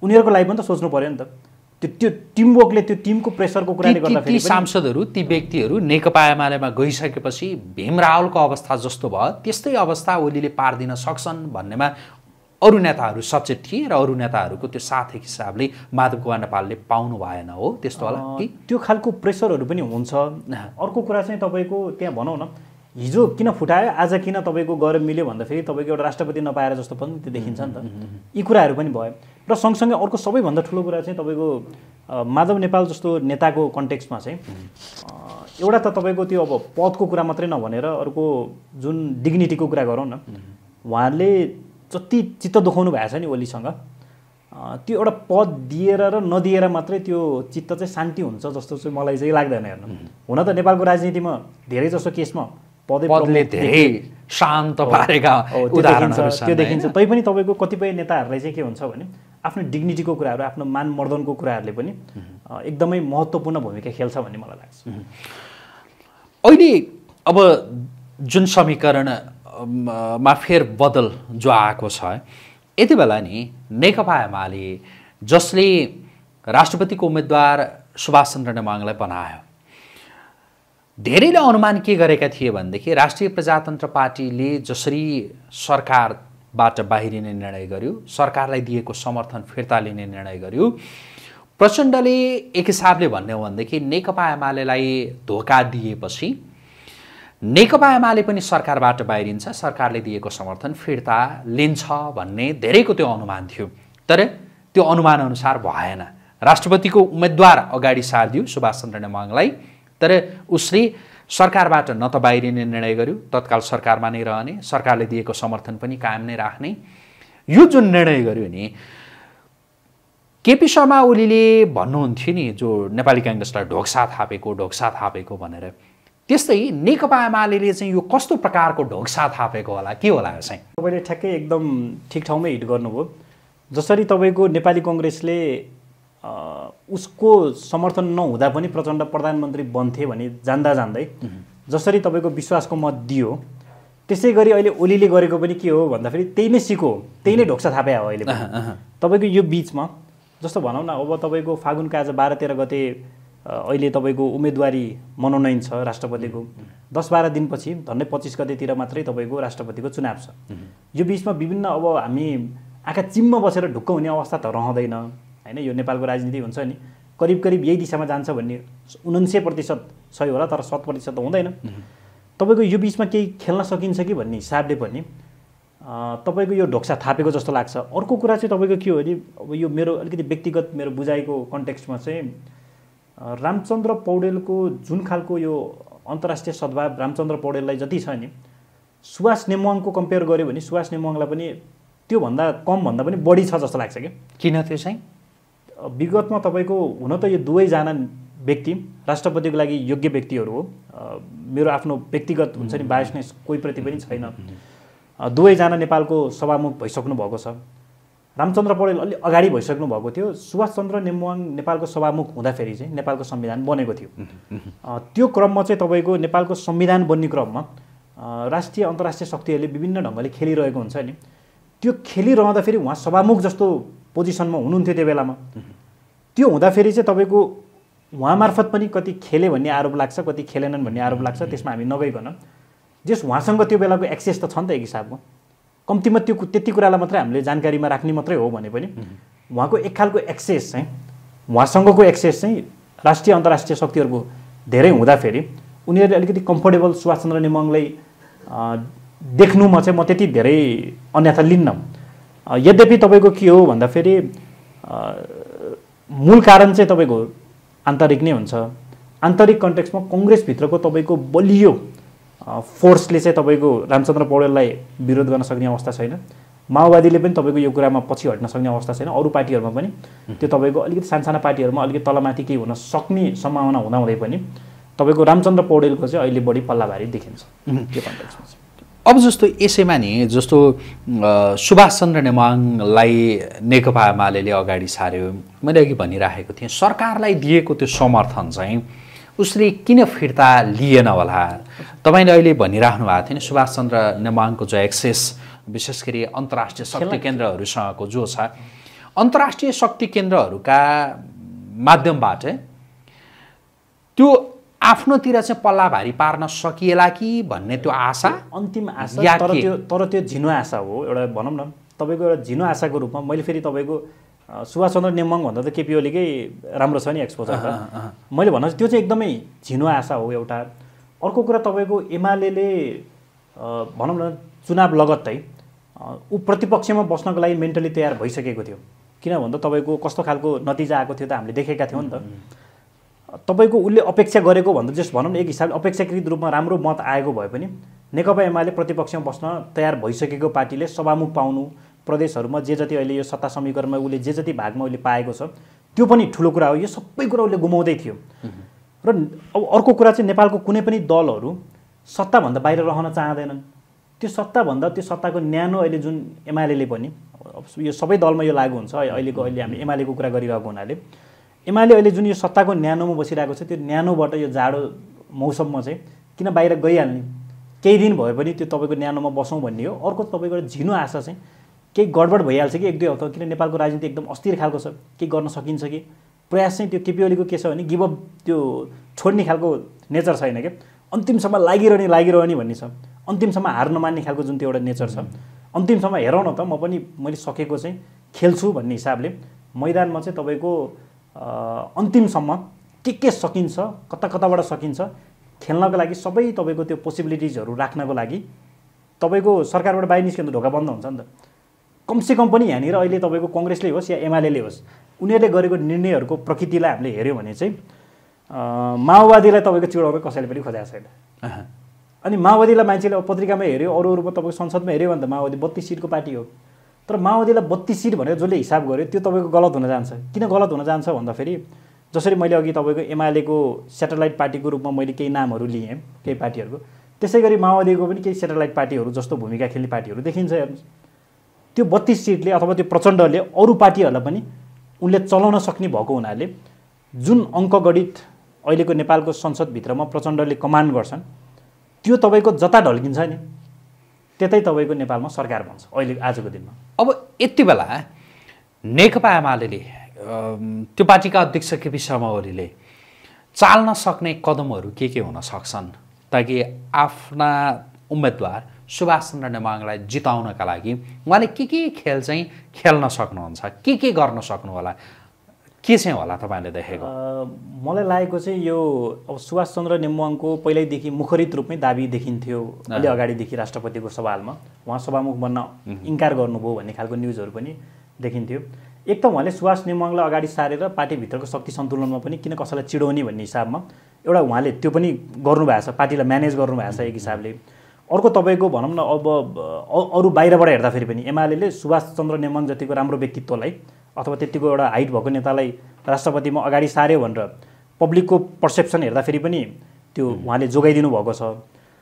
उनीहरूको लागि पनि त सोच्नु पर्यो नि त। त्यो टिमवर्कले त्यो टिमको प्रेसरको कुराले गर्दाखेरि ती सांसदहरू ती व्यक्तिहरू नेकपा एमालेमा गइसकेपछि भीम रावलको अवस्था जस्तो भयो त्यस्तै अवस्था ओलीले पारिदिन सक्छन् भन्नेमा अरू नेताहरू सचेत थिए र अरू नेताहरूको त्यो साथीको हिसाबले माधव कुमार नेपालले पाउनु भएन हो त्यस्तो होला कि त्यो खालको प्रेसरहरू पनि हुन्छ। अर्को कुरा चाहिँ तपाईँको त्यहाँ भनौँ न हिजो किन फुटायो आज किन तपाईँको गएर मिल्यो भन्दाखेरि तपाईँको एउटा राष्ट्रपति नपाएर जस्तो पनि त्यो देखिन्छ नि त। यी कुराहरू पनि भयो र सँगसँगै अर्को सबैभन्दा ठुलो कुरा चाहिँ तपाईँको माधव नेपाल जस्तो नेताको कन्टेक्स्टमा चाहिँ एउटा त तपाईँको त्यो अब पदको कुरा मात्रै नभनेर अर्को जुन डिग्निटीको कुरा गरौँ न, उहाँले जति चित्त दुखाउनु भएको छ नि ओलीसँग त्यो एउटा पद दिएर र नदिएर मात्रै त्यो चित्त चाहिँ शान्ति हुन्छ जस्तो चाहिँ मलाई चाहिँ लाग्दैन। हेर्नु हुन त नेपालको राजनीतिमा धेरै जसो केसमा पदले धेरै शान्त पारेका उदाहरणहरू छन् त्यो देखिन्छ। तैपनि तपाईँको कतिपय नेताहरूलाई चाहिँ के हुन्छ भने आफ्नो डिग्निटीको कुराहरू आफ्नो मान मर्दनको कुराहरूले पनि एकदमै महत्त्वपूर्ण भूमिका खेल्छ भन्ने मलाई लाग्छ। अहिले अब जुन समीकरणमा फेरबदल जो आएको छ यति बेला नि नेकपा एमाले जसले राष्ट्रपतिको उम्मेदवार सुभाष चन्द्र नेमाङलाई बनायो धेरैले अनुमान के गरेका थिए भनेदेखि राष्ट्रिय प्रजातन्त्र पार्टीले जसरी सरकारबाट बाहिरिने निर्णय गर्यो, सरकारलाई दिएको समर्थन फिर्ता लिने निर्णय गर्यो, प्रचण्डले एक हिसाबले भन्ने हो भनेदेखि नेकपा एमालेलाई धोका दिएपछि नेकपा एमाले पनि सरकारबाट बाहिरिन्छ, सरकारले दिएको समर्थन फिर्ता लिन्छ भन्ने धेरैको त्यो अनुमान थियो। तर त्यो अनुमान अनुसार भएन। राष्ट्रपतिको उम्मेदवार अगाडि सारिदियो सुभाष चन्द्र नेमाङलाई, तर उसले सरकारबाट न त बाहिरिने निर्णय गर्यो, तत्काल सरकारमा नै रहने, सरकारले दिएको समर्थन पनि कायम नै राख्ने। यो जुन निर्णय गर्यो नि केपी शर्मा ओलीले भन्नुहुन्थ्यो नि जो नेपाली काङ्ग्रेसलाई ढोक्सा थापेको भनेर, त्यस्तै नेकपा एमाले चाहिँ यो कस्तो प्रकारको ढोक्सा थापेको होला के होला चाहिँ? तपाईँले ठ्याक्कै एकदम ठिक ठाउँमै हिट गर्नुभयो। जसरी तपाईँको नेपाली कङ्ग्रेसले उसको समर्थन नहुँदा पनि प्रचण्ड प्रधानमन्त्री बन्थे भने जान्दा जान्दै जसरी तपाईँको विश्वासको मत दियो, त्यसै गरी अहिले ओलीले गरेको पनि के हो भन्दाखेरि त्यही नै सिको, त्यही नै ढोक्सा थापे हो अहिले तपाईँको यो बिचमा। जस्तो भनौँ न अब तपाईँको फागुनको आज 12-13 गते अहिले तपाईँको उम्मेदवारी मनोनयन छ राष्ट्रपतिको, 10-12 दिनपछि झन्डै 25 गतेतिर मात्रै तपाईँको राष्ट्रपतिको चुनाव छ। यो बिचमा विभिन्न अब हामी आँखा चिम्म बसेर ढुक्क हुने अवस्था त रहँदैन होइन। यो नेपालको राजनीति हुन्छ नि करिब करिब यही दिशामा जान्छ भन्ने 99% सही होला, तर 100% त हुँदैन। तपाईँको यो बिचमा केही खेल्न सकिन्छ कि भन्ने हिसाबले पनि तपाईँको यो ढोक्सा थापेको जस्तो लाग्छ। अर्को कुरा चाहिँ तपाईँको के हो भने अब यो मेरो अलिकति व्यक्तिगत मेरो बुझाइको कन्टेक्स्टमा चाहिँ रामचन्द्र पौडेलको जुन खालको यो अन्तर्राष्ट्रिय सद्भाव रामचन्द्र पौडेललाई जति छ नि, सुभाष नेमुवाङको कम्पेयर गर्यो भने सुभाष नेमुवाङलाई पनि त्योभन्दा कमभन्दा पनि बढी छ जस्तो लाग्छ क्या। किन त्यो चाहिँ? विगतमा तपाईँको हुन त यो दुवैजना व्यक्ति राष्ट्रपतिको लागि योग्य व्यक्तिहरू हो। मेरो आफ्नो व्यक्तिगत हुन्छ नि बायसनेस कोहीप्रति पनि छैन। दुवैजना नेपालको सभामुख भइसक्नु भएको छ। रामचन्द्र पौडेल अलि अगाडि भइसक्नु भएको थियो। सुभाष चन्द्र नेमुवाङ नेपालको सभामुख हुँदाखेरि चाहिँ नेपालको संविधान बनेको थियो। त्यो क्रममा चाहिँ तपाईँको नेपालको संविधान बन्ने क्रममा राष्ट्रिय अन्तर्राष्ट्रिय शक्तिहरूले विभिन्न ढङ्गले खेलिरहेको हुन्छ नि, त्यो खेलिरहँदाखेरि उहाँ सभामुख जस्तो पोजिसनमा हुनुहुन्थ्यो त्यो बेलामा। त्यो हुँदाखेरि चाहिँ तपाईँको उहाँ मार्फत पनि कति खेले भन्ने आरोप लाग्छ, कति खेलेनन् भन्ने आरोप लाग्छ। त्यसमा हामी नगइकन जस उहाँसँग त्यो बेलाको एक्सेस त छ नि त एक हिसाबको, कम्तीमा त्यो त्यति कुरालाई मात्रै हामीले जानकारीमा राख्ने मात्रै हो भने पनि उहाँको एक खालको एक्सेस चाहिँ उहाँसँगको एक्सेस चाहिँ राष्ट्रिय अन्तर्राष्ट्रिय शक्तिहरूको धेरै हुँदाखेरि उनीहरूले अलिकति कम्फोर्टेबल सुभाषचन्द्र नेमाङलाई देख्नुमा चाहिँ म त्यति धेरै अन्यथा लिन्न। यद्यपि तपाईँको के हो भन्दाखेरि मूल कारण चाहिँ तपाईँको आन्तरिक नै हुन्छ। आन्तरिक कन्टेक्स्टमा कङ्ग्रेसभित्रको तपाईँको बलियो फोर्सले चाहिँ तपाईँको रामचन्द्र पौडेललाई विरोध गर्न सक्ने अवस्था छैन। माओवादीले पनि तपाईँको यो कुरामा पछि हट्न सक्ने अवस्था छैन। अरू पार्टीहरूमा पनि त्यो तपाईँको अलिकति सानसाना पार्टीहरूमा अलिकति तलमाथि केही हुन सक्ने सम्भावना हुँदाहुँदै पनि तपाईँको रामचन्द्र पौडेलको चाहिँ अहिले बढी पल्लाभारी देखिन्छ त्यो कन्टेक्स्टमा। अब जस्तो यसैमा नि जस्तो सुभाष चन्द्र नेमाङलाई नेकपा एमाले अगाडि सार्यो, मैले अघि भनिराखेको थिएँ सरकारलाई दिएको त्यो समर्थन चाहिँ उसले किन फिर्ता लिएन होला? तपाईँले अहिले भनिराख्नु भएको थियो नि सुभाष चन्द्र नेमाङको जो एक्सेस विशेष गरी अन्तर्राष्ट्रिय शक्ति केन्द्रहरूसँगको जो छ, अन्तर्राष्ट्रिय शक्ति केन्द्रहरूका माध्यमबाट त्यो आफ्नोतिर चाहिँ पल्ला भारी पार्न सकिएला कि भन्ने त्यो आशा अन्तिम आशा तर त्यो झिनो आशा हो एउटा भनौँ न तपाईँको एउटा झिनो आशाको रूपमा मैले फेरि तपाईँको सुभाष चन्द्र नेम्बङ भन्दा त केपी ओलीकै राम्रो छ नि एक्सपोजर मैले भन्न त्यो चाहिँ एकदमै झिनो आशा हो एउटा अर्को कुरा तपाईँको एमाले भनौँ न चुनाव लगत्तै ऊ प्रतिपक्षमा बस्नको लागि मेन्टली तयार भइसकेको थियो किन भन्दा तपाईँको कस्तो खालको नतिजा आएको थियो त हामीले देखेका थियौँ नि त तपाईँको उसले अपेक्षा गरेको भन्दा जस्ट भनौँ न एक हिसाबले अपेक्षाकृत रूपमा राम्रो मत आएको भए पनि नेकपा एमाले प्रतिपक्षमा बस्न तयार भइसकेको पार्टीले सभामुख पाउनु प्रदेशहरूमा जे जति अहिले यो सत्ता समीकरणमा उसले जे जति भागमा उसले पाएको छ त्यो पनि ठुलो कुरा हो यो सबै कुरा उसले गुमाउँदै थियो र अब अर्को कुरा चाहिँ नेपालको कुनै पनि दलहरू सत्ताभन्दा बाहिर रहन चाहँदैनन् त्यो सत्ताको न्यानो अहिले जुन एमाले पनि यो सबै दलमा यो लागू हुन्छ अहिले हामी एमालेको कुरा गरिरहेको हुनाले एमाले अहिले जुन यो सत्ताको न्यानोमा बसिरहेको छ त्यो न्यानोबाट यो जाडो मौसममा चाहिँ किन बाहिर गइहाल्ने केही दिन भए पनि त्यो तपाईँको न्यानोमा बसौँ भन्ने हो अर्को तपाईँको झिनो आशा चाहिँ केही गडबड भइहाल्छ कि एक दुई हप्ता किन नेपालको राजनीति एकदम अस्थिर खालको छ केही गर्न सकिन्छ कि प्रयास चाहिँ त्यो केपी ओलीको के छ भने गिभअप त्यो छोड्ने खालको नेचर छैन क्या अन्तिमसम्म लागिरहने भन्ने छ अन्तिमसम्म हार नमान्ने खालको जुन त्यो एउटा नेचर छ अन्तिमसम्म हेरौँ न त मैले सकेको चाहिँ खेल्छु भन्ने हिसाबले मैदानमा चाहिँ तपाईँको अन्तिमसम्म के सकिन्छ कताबाट सकिन्छ खेल्नको लागि सबै तपाईँको त्यो पोसिबिलिटिजहरू राख्नको लागि तपाईँको सरकारबाट बाहिर निस्किनु ढोका बन्द हुन्छ नि त कमसेकम पनि यहाँनिर अहिले तपाईँको कङ्ग्रेसले होस् या एमाले होस् उनीहरूले गरेको निर्णयहरूको प्रकृतिलाई हामीले हेऱ्यौँ भने चाहिँ माओवादीलाई तपाईँको चिडाउन कसैले पनि खोजेको छैन अनि माओवादीलाई मान्छेले पत्रिकामा हेऱ्यो अरूमा तपाईँको संसदमा हेऱ्यो भने त माओवादी 32 सिटको पार्टी हो तर माओवादीलाई 32 सिट भनेर जसले हिसाब गर्यो त्यो तपाईँको गलत हुन जान्छ किन गलत हुन जान्छ भन्दाखेरि जसरी मैले अघि तपाईँको एमालेको सेटेलाइट पार्टीको रूपमा मैले केही नामहरू लिएँ केही पार्टीहरूको त्यसै गरी माओवादीको पनि केही सेटेलाइट पार्टीहरू जस्तो भूमिका खेल्ने पार्टीहरू देखिन्छ हेर्नुहोस् त्यो 32 सिटले अथवा त्यो प्रचण्डले अरू पार्टीहरूलाई पनि उनले चलाउन सक्ने भएको हुनाले जुन अङ्कगणित अहिलेको नेपालको संसदभित्रमा प्रचण्डले कमान्ड गर्छन् त्यो तपाईँको जता ढल्किन्छ नि त्यतै तपाईँको नेपालमा सरकार बन्छ अहिले आजको दिनमा अब यति बेला नेकपा एमाले त्यो पार्टीका अध्यक्ष केपी शर्मा ओलीले चाल्न सक्ने कदमहरू के हुन सक्छन् ताकि आफ्ना उम्मेदवार सुभाष चन्द्र नेमाङलाई जिताउनका लागि उहाँले के खेल चाहिँ खेल्न सक्नुहुन्छ के गर्न सक्नु होला के चाहिँ होला तपाईँले देखेको मलाई लागेको चाहिँ यो अब सुभाष चन्द्र नेमाङको पहिल्यैदेखि मुखरित रूपमै दाबी देखिन्थ्यो अलि अगाडिदेखि राष्ट्रपतिको सवालमा उहाँ सभामुख बन्न इन्कार गर्नुभयो भन्ने खालको न्युजहरू पनि देखिन्थ्यो एक त उहाँले सुभाष नेमाङलाई अगाडि सारेर पार्टीभित्रको शक्ति सन्तुलनमा पनि किन कसैलाई चिडाउने भन्ने हिसाबमा एउटा उहाँले त्यो पनि गर्नुभएको छ पार्टीलाई म्यानेज गर्नुभएको छ एक हिसाबले अर्को तपाईँको भनौँ न अब अरू बाहिरबाट हेर्दाखेरि पनि एमाले सुभाष चन्द्र नेमाङ जतिको राम्रो व्यक्तित्वलाई अथवा त्यतिको एउटा हाइट भएको नेतालाई राष्ट्रपतिमा अगाडि सार्यो भनेर पब्लिकको पर्सेप्सन हेर्दाखेरि पनि त्यो उहाँले जोगाइदिनु भएको छ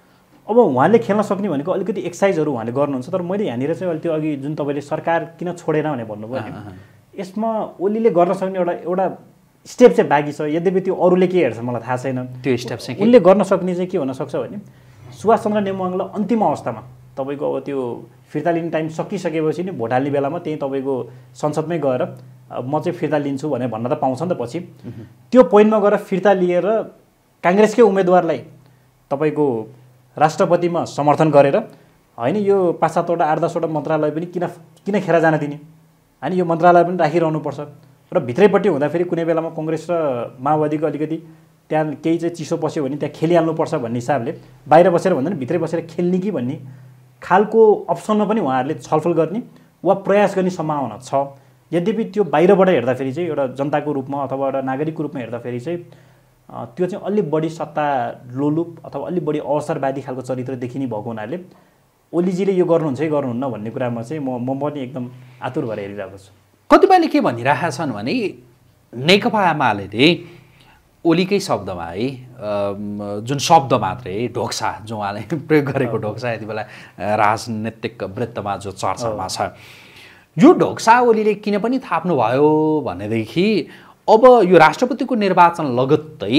अब उहाँले खेल्न सक्ने भनेको अलिकति एक्सर्साइजहरू उहाँले गर्नुहुन्छ तर मैले यहाँनिर चाहिँ अहिले त्यो अघि जुन तपाईँले सरकार किन छोडेन भने भन्नुभयो नि यसमा ओलीले गर्न सक्ने एउटा स्टेप चाहिँ बाँकी छ यद्यपि त्यो अरूले के हेर्छ मलाई थाहा छैन त्यो स्टेप चाहिँ उनले गर्न सक्ने चाहिँ के हुनसक्छ भने सुभाष चन्द्र नेमाङलाई अन्तिम अवस्थामा तपाईँको अब त्यो फिर्ता लिने टाइम सकिसकेपछि नि भोट हाल्ने बेलामा त्यही तपाईँको संसदमै गएर म चाहिँ फिर्ता लिन्छु भनेर भन्न त पाउँछ नि त पछि त्यो पोइन्टमा गएर फिर्ता लिएर काङ्ग्रेसकै उम्मेदवारलाई तपाईँको राष्ट्रपतिमा समर्थन गरेर होइन यो 5-7वटा 8-10वटा मन्त्रालय पनि किन खेर जान दिने होइन यो मन्त्रालय पनि राखिरहनुपर्छ र भित्रैपट्टि हुँदाखेरि कुनै बेलामा कङ्ग्रेस र माओवादीको अलिकति त्यहाँ केही चाहिँ चिसो पस्यो भने त्यहाँ खेलिहाल्नुपर्छ भन्ने हिसाबले बाहिर बसेर भन्दा पनि भित्रै बसेर खेल्ने कि भन्ने खालको अप्सनमा पनि उहाँहरूले छलफल गर्ने वा प्रयास गर्ने सम्भावना छ यद्यपि त्यो बाहिरबाट हेर्दाखेरि चाहिँ एउटा जनताको रूपमा अथवा एउटा नागरिकको रूपमा हेर्दाखेरि चाहिँ त्यो चाहिँ अलि बढी सत्ता लोलुप अथवा अलि बढी अवसरवादी खालको चरित्र देखिने भएको हुनाले ओलीजीले यो गर्नुहुन्छ कि गर्नुहुन्न भन्ने कुरामा चाहिँ म पनि एकदम आतुर भएर हेरिरहेको छु कतिपयले के भनिरहेका छन् भने नेकपा एमाले ओलीकै शब्दमा है जुन शब्द मात्रै ढोक्सा जो उहाँले प्रयोग गरेको ढोक्सा यति बेला राजनीतिक वृत्तमा जो चर्चामा छ यो ढोक्सा ओलीले किन पनि थाप्नु भयो भनेदेखि अब यो राष्ट्रपतिको निर्वाचन लगत्तै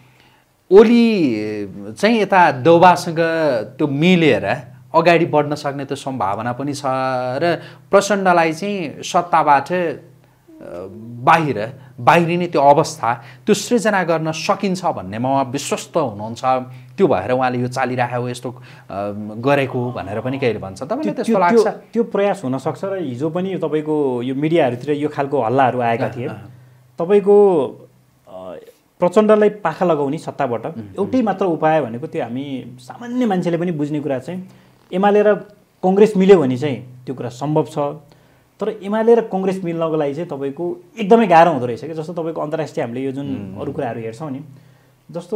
ओली चाहिँ यता देउबासँग त्यो मिलेर अगाडि बढ्न सक्ने त्यो सम्भावना पनि छ र प्रचण्डलाई चाहिँ सत्ताबाट बाहिरिने त्यो अवस्था त्यो सृजना गर्न सकिन्छ भन्नेमा उहाँ विश्वस्त हुनुहुन्छ, त्यो भएर उहाँले यो चालिराख्यो यस्तो गरेको भनेर पनि कहिले भन्छ। तपाईँलाई त्यस्तो लाग्छ? त्यो प्रयास हुनसक्छ र हिजो पनि तपाईँको यो मिडियाहरूतिर यो खालको हल्लाहरू आएका थिए। तपाईँको प्रचण्डलाई पाखा लगाउने सत्ताबाट एउटै मात्र उपाय भनेको त्यो हामी सामान्य मान्छेले पनि बुझ्ने कुरा चाहिँ एमाले र कङ्ग्रेस मिल्यो भने चाहिँ त्यो कुरा सम्भव छ। तर एमाले र कङ्ग्रेस मिल्नको लागि चाहिँ तपाईँको एकदमै गाह्रो हुँदो रहेछ कि। जस्तो तपाईँको अन्तर्राष्ट्रिय हामीले यो जुन अरू कुराहरू हेर्छौँ नि, जस्तो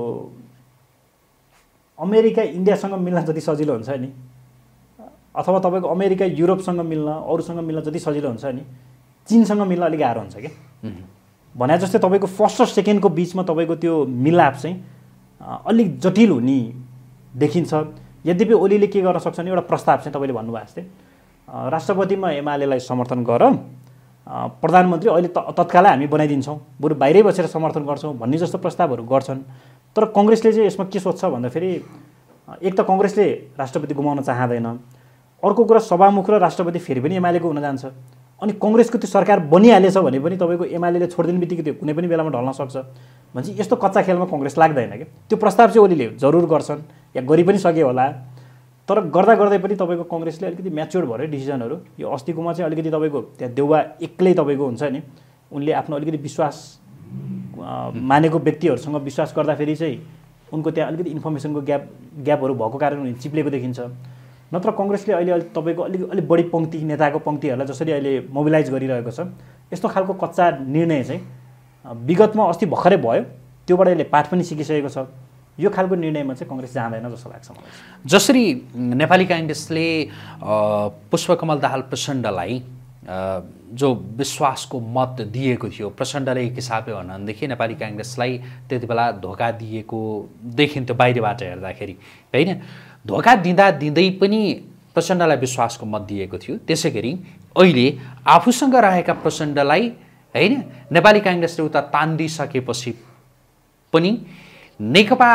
अमेरिका इन्डियासँग मिल्न जति सजिलो हुन्छ नि, अथवा तपाईँको अमेरिका युरोपसँग मिल्न अरूसँग मिल्न जति सजिलो हुन्छ नि, चीनसँग मिल्न अलिक गाह्रो हुन्छ क्या। भने जस्तै तपाईँको फर्स्ट र सेकेन्डको बिचमा तपाईँको त्यो मिलाप चाहिँ अलिक जटिल हुने देखिन्छ। यद्यपि ओलीले के गर्न सक्छ भने एउटा प्रस्ताव चाहिँ तपाईँले भन्नुभएको जस्तै राष्ट्रपतिमा एमालेलाई समर्थन गर, प्रधानमन्त्री अहिले तत्कालै हामी बनाइदिन्छौँ, बरु बाहिरै बसेर समर्थन गर्छौँ भन्ने जस्तो प्रस्तावहरू गर्छन्। तर कङ्ग्रेसले चाहिँ यसमा के सोध्छ भन्दाखेरि एक त कङ्ग्रेसले राष्ट्रपति गुमाउन चाहँदैन, अर्को कुरा सभामुख र राष्ट्रपति फेरि पनि एमालेको हुन जान्छ। अनि कङ्ग्रेसको त्यो सरकार बनिहालेछ भने पनि तपाईँको एमाले छोडिदिने बित्तिकै त्यो कुनै पनि बेलामा ढल्न सक्छ। भनेपछि यस्तो कच्चा खेलमा कङ्ग्रेस लाग्दैन क्या। त्यो प्रस्ताव चाहिँ ओलीले जरुर गर्छन् या गरि पनि सके होला। तर गर्दा गर्दै पनि तपाईँको कङ्ग्रेसले अलिकति म्याच्योर भयो डिसिजनहरू। यो अस्तिकोमा चाहिँ अलिकति तपाईँको त्यहाँ देउवा एक्लै तपाईँको हुन्छ नि, उनले आफ्नो अलिकति विश्वास मानेको व्यक्तिहरूसँग विश्वास गर्दाखेरि चाहिँ उनको त्यहाँ अलिकति इन्फर्मेसनको ग्यापहरू भएको कारण उनी चिप्लेको देखिन्छ। नत्र कङ्ग्रेसले अहिले तपाईँको अलिक बढी पङ्क्ति नेताको पङ्क्तिहरूलाई जसरी अहिले मोबिलाइज गरिरहेको छ, यस्तो खालको कच्चा निर्णय चाहिँ विगतमा अस्ति भर्खरै भयो, त्योबाट यसले पाठ पनि सिकिसकेको छ। यो खालको निर्णयमा चाहिँ कङ्ग्रेस जाँदैन जस्तो लाग्छ मलाई। जसरी नेपाली काङ्ग्रेसले पुष्पकमल दाहाल प्रचण्डलाई जो विश्वासको मत दिएको थियो, प्रचण्डले एक हिसाबले भन्नदेखि नेपाली काङ्ग्रेसलाई त्यति बेला धोका दिएको देखिन्थ्यो बाहिरबाट हेर्दाखेरि होइन। धोका दिँदै पनि प्रचण्डलाई विश्वासको मत दिएको थियो। त्यसै गरी अहिले आफूसँग रहेका प्रचण्डलाई होइन नेपाली काङ्ग्रेसले उता तान्दिसकेपछि पनि नेकपा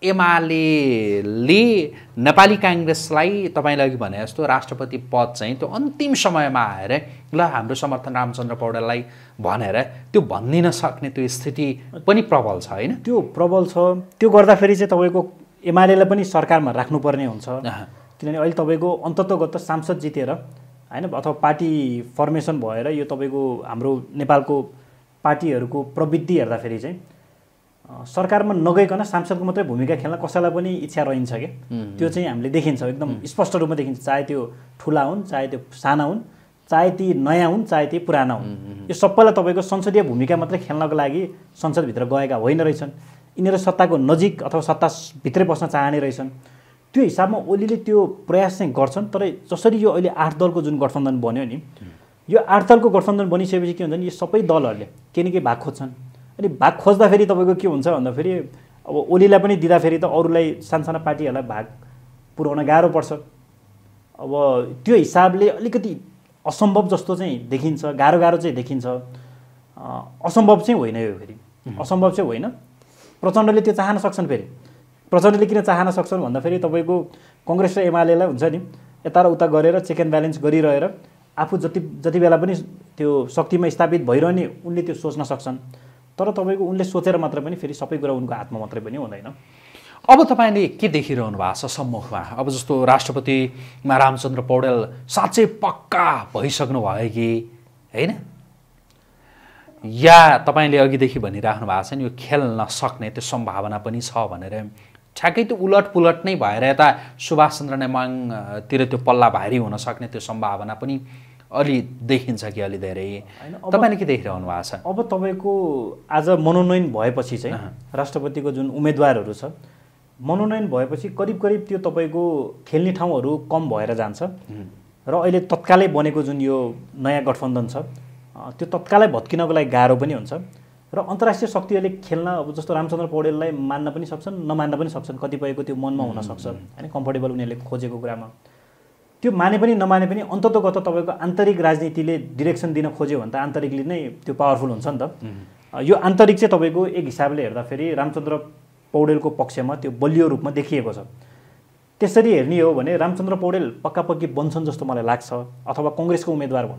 एमाले नेपाली काङ्ग्रेसलाई तपाईँले अघि भने जस्तो राष्ट्रपति पद चाहिँ त्यो अन्तिम समयमा आएर ल हाम्रो समर्थन रामचन्द्र पौडेललाई भनेर त्यो भनिदिन सक्ने त्यो स्थिति पनि प्रबल छ होइन। त्यो प्रबल छ। त्यो गर्दाखेरि चाहिँ तपाईँको एमालेलाई पनि सरकारमा राख्नुपर्ने हुन्छ। किनभने अहिले तपाईँको अन्ततोगत सांसद जितेर होइन अथवा पार्टी फर्मेसन भएर यो तपाईँको हाम्रो नेपालको पार्टीहरूको प्रवृत्ति हेर्दाखेरि चाहिँ सरकारमा नगइकन सांसदको मात्रै भूमिका खेल्न कसैलाई पनि इच्छा रहन्छ क्या। त्यो चाहिँ हामीले देखिन्छ, एकदम स्पष्ट रूपमा देखिन्छ। चाहे त्यो ठुला हुन्, चाहे त्यो साना हुन्, चाहे ती नयाँ हुन्, चाहे ती पुराना हुन्, यो सबैलाई तपाईँको संसदीय भूमिका मात्रै खेल्नको लागि संसदभित्र गएका होइन रहेछन्। यिनीहरू सत्ताको नजिक अथवा सत्ताभित्रै बस्न चाहने रहेछन्। त्यो हिसाबमा ओलीले त्यो प्रयास चाहिँ गर्छन्। तर जसरी यो अहिले 8 दलको जुन गठबन्धन बन्यो नि, यो 8 दलको गठबन्धन बनिसकेपछि के हुन्छ नि, यो सबै दलहरूले केही न केही भाग खोज्छन्। अनि भाग खोज्दाखेरि तपाईँको के हुन्छ भन्दाखेरि अब ओलीलाई पनि दिँदाखेरि त अरूलाई सानसाना पार्टीहरूलाई भाग पुर्याउन गाह्रो पर्छ। अब त्यो हिसाबले अलिकति असम्भव जस्तो चाहिँ देखिन्छ, गाह्रो चाहिँ देखिन्छ। असम्भव चाहिँ होइन यो, फेरि असम्भव चाहिँ होइन। प्रचण्डले त्यो चाहन सक्छन्। फेरि प्रचण्डले किन चाहन सक्छन् भन्दाखेरि तपाईँको कङ्ग्रेस र एमालेलाई हुन्छ नि यता र उता गरेर चेक एन्ड ब्यालेन्स गरिरहेर आफू जति बेला पनि त्यो शक्तिमा स्थापित भइरहने उनले त्यो सोच्न सक्छन्। तर तपाईँको उनले सोचेर मात्र पनि फेरि सबै कुरा उनको हातमा मात्रै पनि हुँदैन। अब तपाईँले के देखिरहनु भएको छ सम्मुखमा? अब जस्तो राष्ट्रपतिमा रामचन्द्र पौडेल साँच्चै पक्का भइसक्नु भयो कि होइन, या तपाईँले अघिदेखि भनिराख्नु भएको छ नि यो खेल्न सक्ने त्यो सम्भावना पनि छ भनेर, ठ्याक्कै त्यो उलटपुलट नै भएर यता सुभाष चन्द्र नेमाङतिर त्यो पल्ला भारी हुन सक्ने त्यो सम्भावना पनि अलि देखिन्छ कि अलि धेरै? तपाईँले के देखिरहनु भएको छ? अब तपाईँको आज मनोनयन भएपछि चाहिँ राष्ट्रपतिको जुन उम्मेदवारहरू छ, मनोनयन भएपछि करिब त्यो तपाईँको खेल्ने ठाउँहरू कम भएर जान्छ। र अहिले तत्कालै बनेको जुन यो नयाँ गठबन्धन छ त्यो तत्कालै भत्किनको लागि गाह्रो पनि हुन्छ। र अन्तर्राष्ट्रिय शक्तिहरूले खेल्न अब जस्तो रामचन्द्र पौडेललाई मान्न पनि सक्छन्, नमान्न पनि सक्छन्। कतिपयको त्यो मनमा हुनसक्छ होइन, कम्फर्टेबल उनीहरूले खोजेको कुरामा। त्यो माने पनि नमाने पनि अन्ततोगत तपाईँको आन्तरिक राजनीतिले डिरेक्सन दिन खोज्यो भने त आन्तरिकले नै त्यो पावरफुल हुन्छ नि त। यो आन्तरिक चाहिँ तपाईँको एक हिसाबले हेर्दाखेरि रामचन्द्र पौडेलको पक्षमा त्यो बलियो रूपमा देखिएको छ। त्यसरी हेर्ने हो भने रामचन्द्र पौडेल पक्कापक्की बन्छन् जस्तो मलाई लाग्छ, अथवा कङ्ग्रेसको उम्मेदवार भनौँ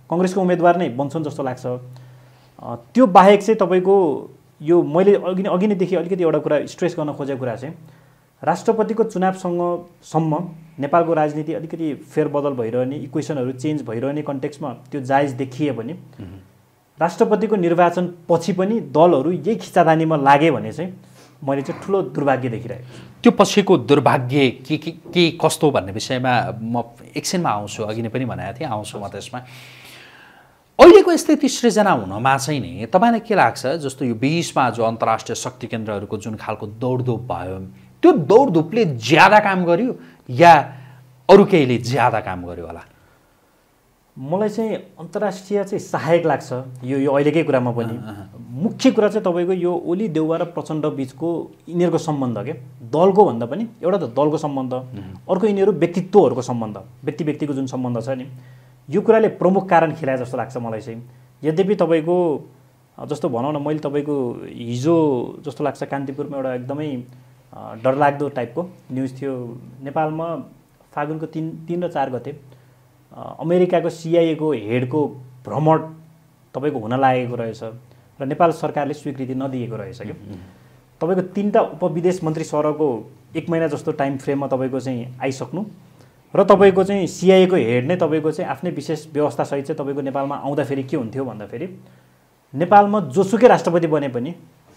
कङ्ग्रेसको उम्मेदवार नै बन्छन् जस्तो लाग्छ। त्यो बाहेक चाहिँ तपाईँको यो मैले अघि नैदेखि अलिकति एउटा कुरा स्ट्रेस गर्न खोजेको कुरा चाहिँ राष्ट्रपतिको चुनावसँगसम्म नेपालको राजनीति अलिकति फेरबदल भइरहने, इक्वेसनहरू चेन्ज भइरहने कन्टेक्स्टमा त्यो जायज देखिए पनि राष्ट्रपतिको निर्वाचन पछि पनि दलहरू यही खिचातानीमा लागे भने चाहिँ मैले चाहिँ ठुलो दुर्भाग्य देखिरहेको छु। त्यो पछिको दुर्भाग्य के कस्तो भन्ने विषयमा म एकछिनमा आउँछु, अघि नै पनि भनेको थिएँ, आउँछु म त्यसमा। अहिलेको स्थिति सृजना हुनमा चाहिँ नि तपाईँलाई के लाग्छ, जस्तो यो 20मा जो अन्तर्राष्ट्रिय शक्ति केन्द्रहरूको जुन खालको दौडधुप भयो, त्यो दौडधुपले ज्यादा काम गर्यो या अरू केहीले ज्यादा काम गर्यो होला? मलाई चाहिँ अन्तर्राष्ट्रिय चाहिँ सहायक लाग्छ यो अहिलेकै कुरामा पनि। मुख्य कुरा चाहिँ तपाईँको यो ओली देउवा र प्रचण्ड बिचको यिनीहरूको सम्बन्ध के दलको भन्दा पनि एउटा त दलको सम्बन्ध, अर्को यिनीहरू व्यक्तित्वहरूको सम्बन्ध, व्यक्तिको जुन सम्बन्ध छ नि, यो कुराले प्रमुख कारण खेलाए जस्तो लाग्छ मलाई चाहिँ। यद्यपि तपाईँको जस्तो भनौँ न, मैले तपाईँको हिजो जस्तो लाग्छ कान्तिपुरमा एउटा एकदमै डरलाग्दो टाइपको न्युज थियो। नेपालमा फागुनको 3 र 4 गते अमेरिकाको CIA को हेडको भ्रमण तपाईँको हुन लागेको रहेछ र नेपाल सरकारले स्वीकृति नदिएको रहेछ क्या। तपाईँको 3टा उपविदेश मन्त्री सरको 1 महिना जस्तो टाइम फ्रेममा तपाईँको चाहिँ आइसक्नु र तपाईँको चाहिँ CIA को हेड नै तपाईँको चाहिँ आफ्नै विशेष व्यवस्थासहित चाहिँ तपाईँको नेपालमा आउँदाखेरि के हुन्थ्यो भन्दाखेरि नेपालमा जोसुकै राष्ट्रपति बने पनि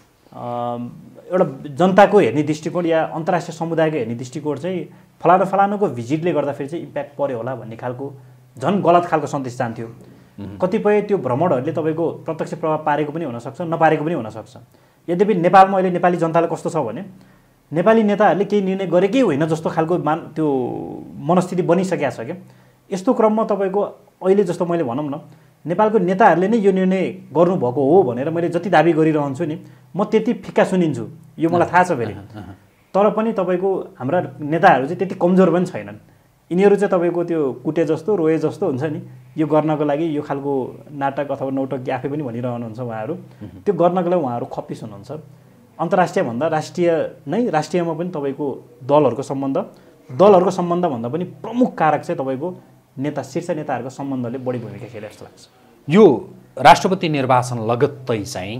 एउटा जनताको हेर्ने दृष्टिकोण या अन्तर्राष्ट्रिय समुदायको हेर्ने दृष्टिकोण चाहिँ फलानुको भिजिटले गर्दाखेरि चाहिँ इम्प्याक्ट पर्यो होला भन्ने खालको झन् गलत खालको सन्देश जान्थ्यो। कतिपय त्यो भ्रमणहरूले तपाईँको प्रत्यक्ष प्रभाव पारेको पनि हुनसक्छ, नपारेको पनि हुनसक्छ। यद्यपि नेपालमा अहिले नेपाली जनतालाई कस्तो छ भने नेपाली नेताहरूले केही निर्णय गरेकै होइन जस्तो खालको त्यो मनस्थिति बनिसकेको छ क्या। यस्तो क्रममा तपाईँको अहिले जस्तो मैले भनौँ न, नेपालको नेताहरूले नै यो निर्णय गर्नुभएको हो भनेर मैले जति दाबी गरिरहन्छु नि, म त्यति फिक्का सुनिन्छु, यो मलाई थाहा छ फेरि। तर पनि तपाईँको हाम्रा नेताहरू चाहिँ त्यति कमजोर पनि छैनन्। यिनीहरू चाहिँ तपाईँको त्यो कुटे जस्तो रोए जस्तो हुन्छ नि, यो गर्नको लागि यो खालको नाटक अथवा नौटकी आफै पनि भनिरहनुहुन्छ उहाँहरू, त्यो गर्नको लागि उहाँहरू खप्पिस हुनुहुन्छ। अन्तर्राष्ट्रिय भन्दा राष्ट्रियमा पनि तपाईँको दलहरूको सम्बन्ध भन्दा पनि प्रमुख कारक चाहिँ तपाईँको शीर्ष नेताहरूको सम्बन्धले बढी भूमिका खेले जस्तो लाग्छ। यो राष्ट्रपति निर्वाचन लगत्तै चाहिँ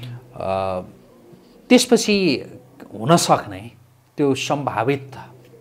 त्यसपछि हुन सक्ने त्यो सम्भावित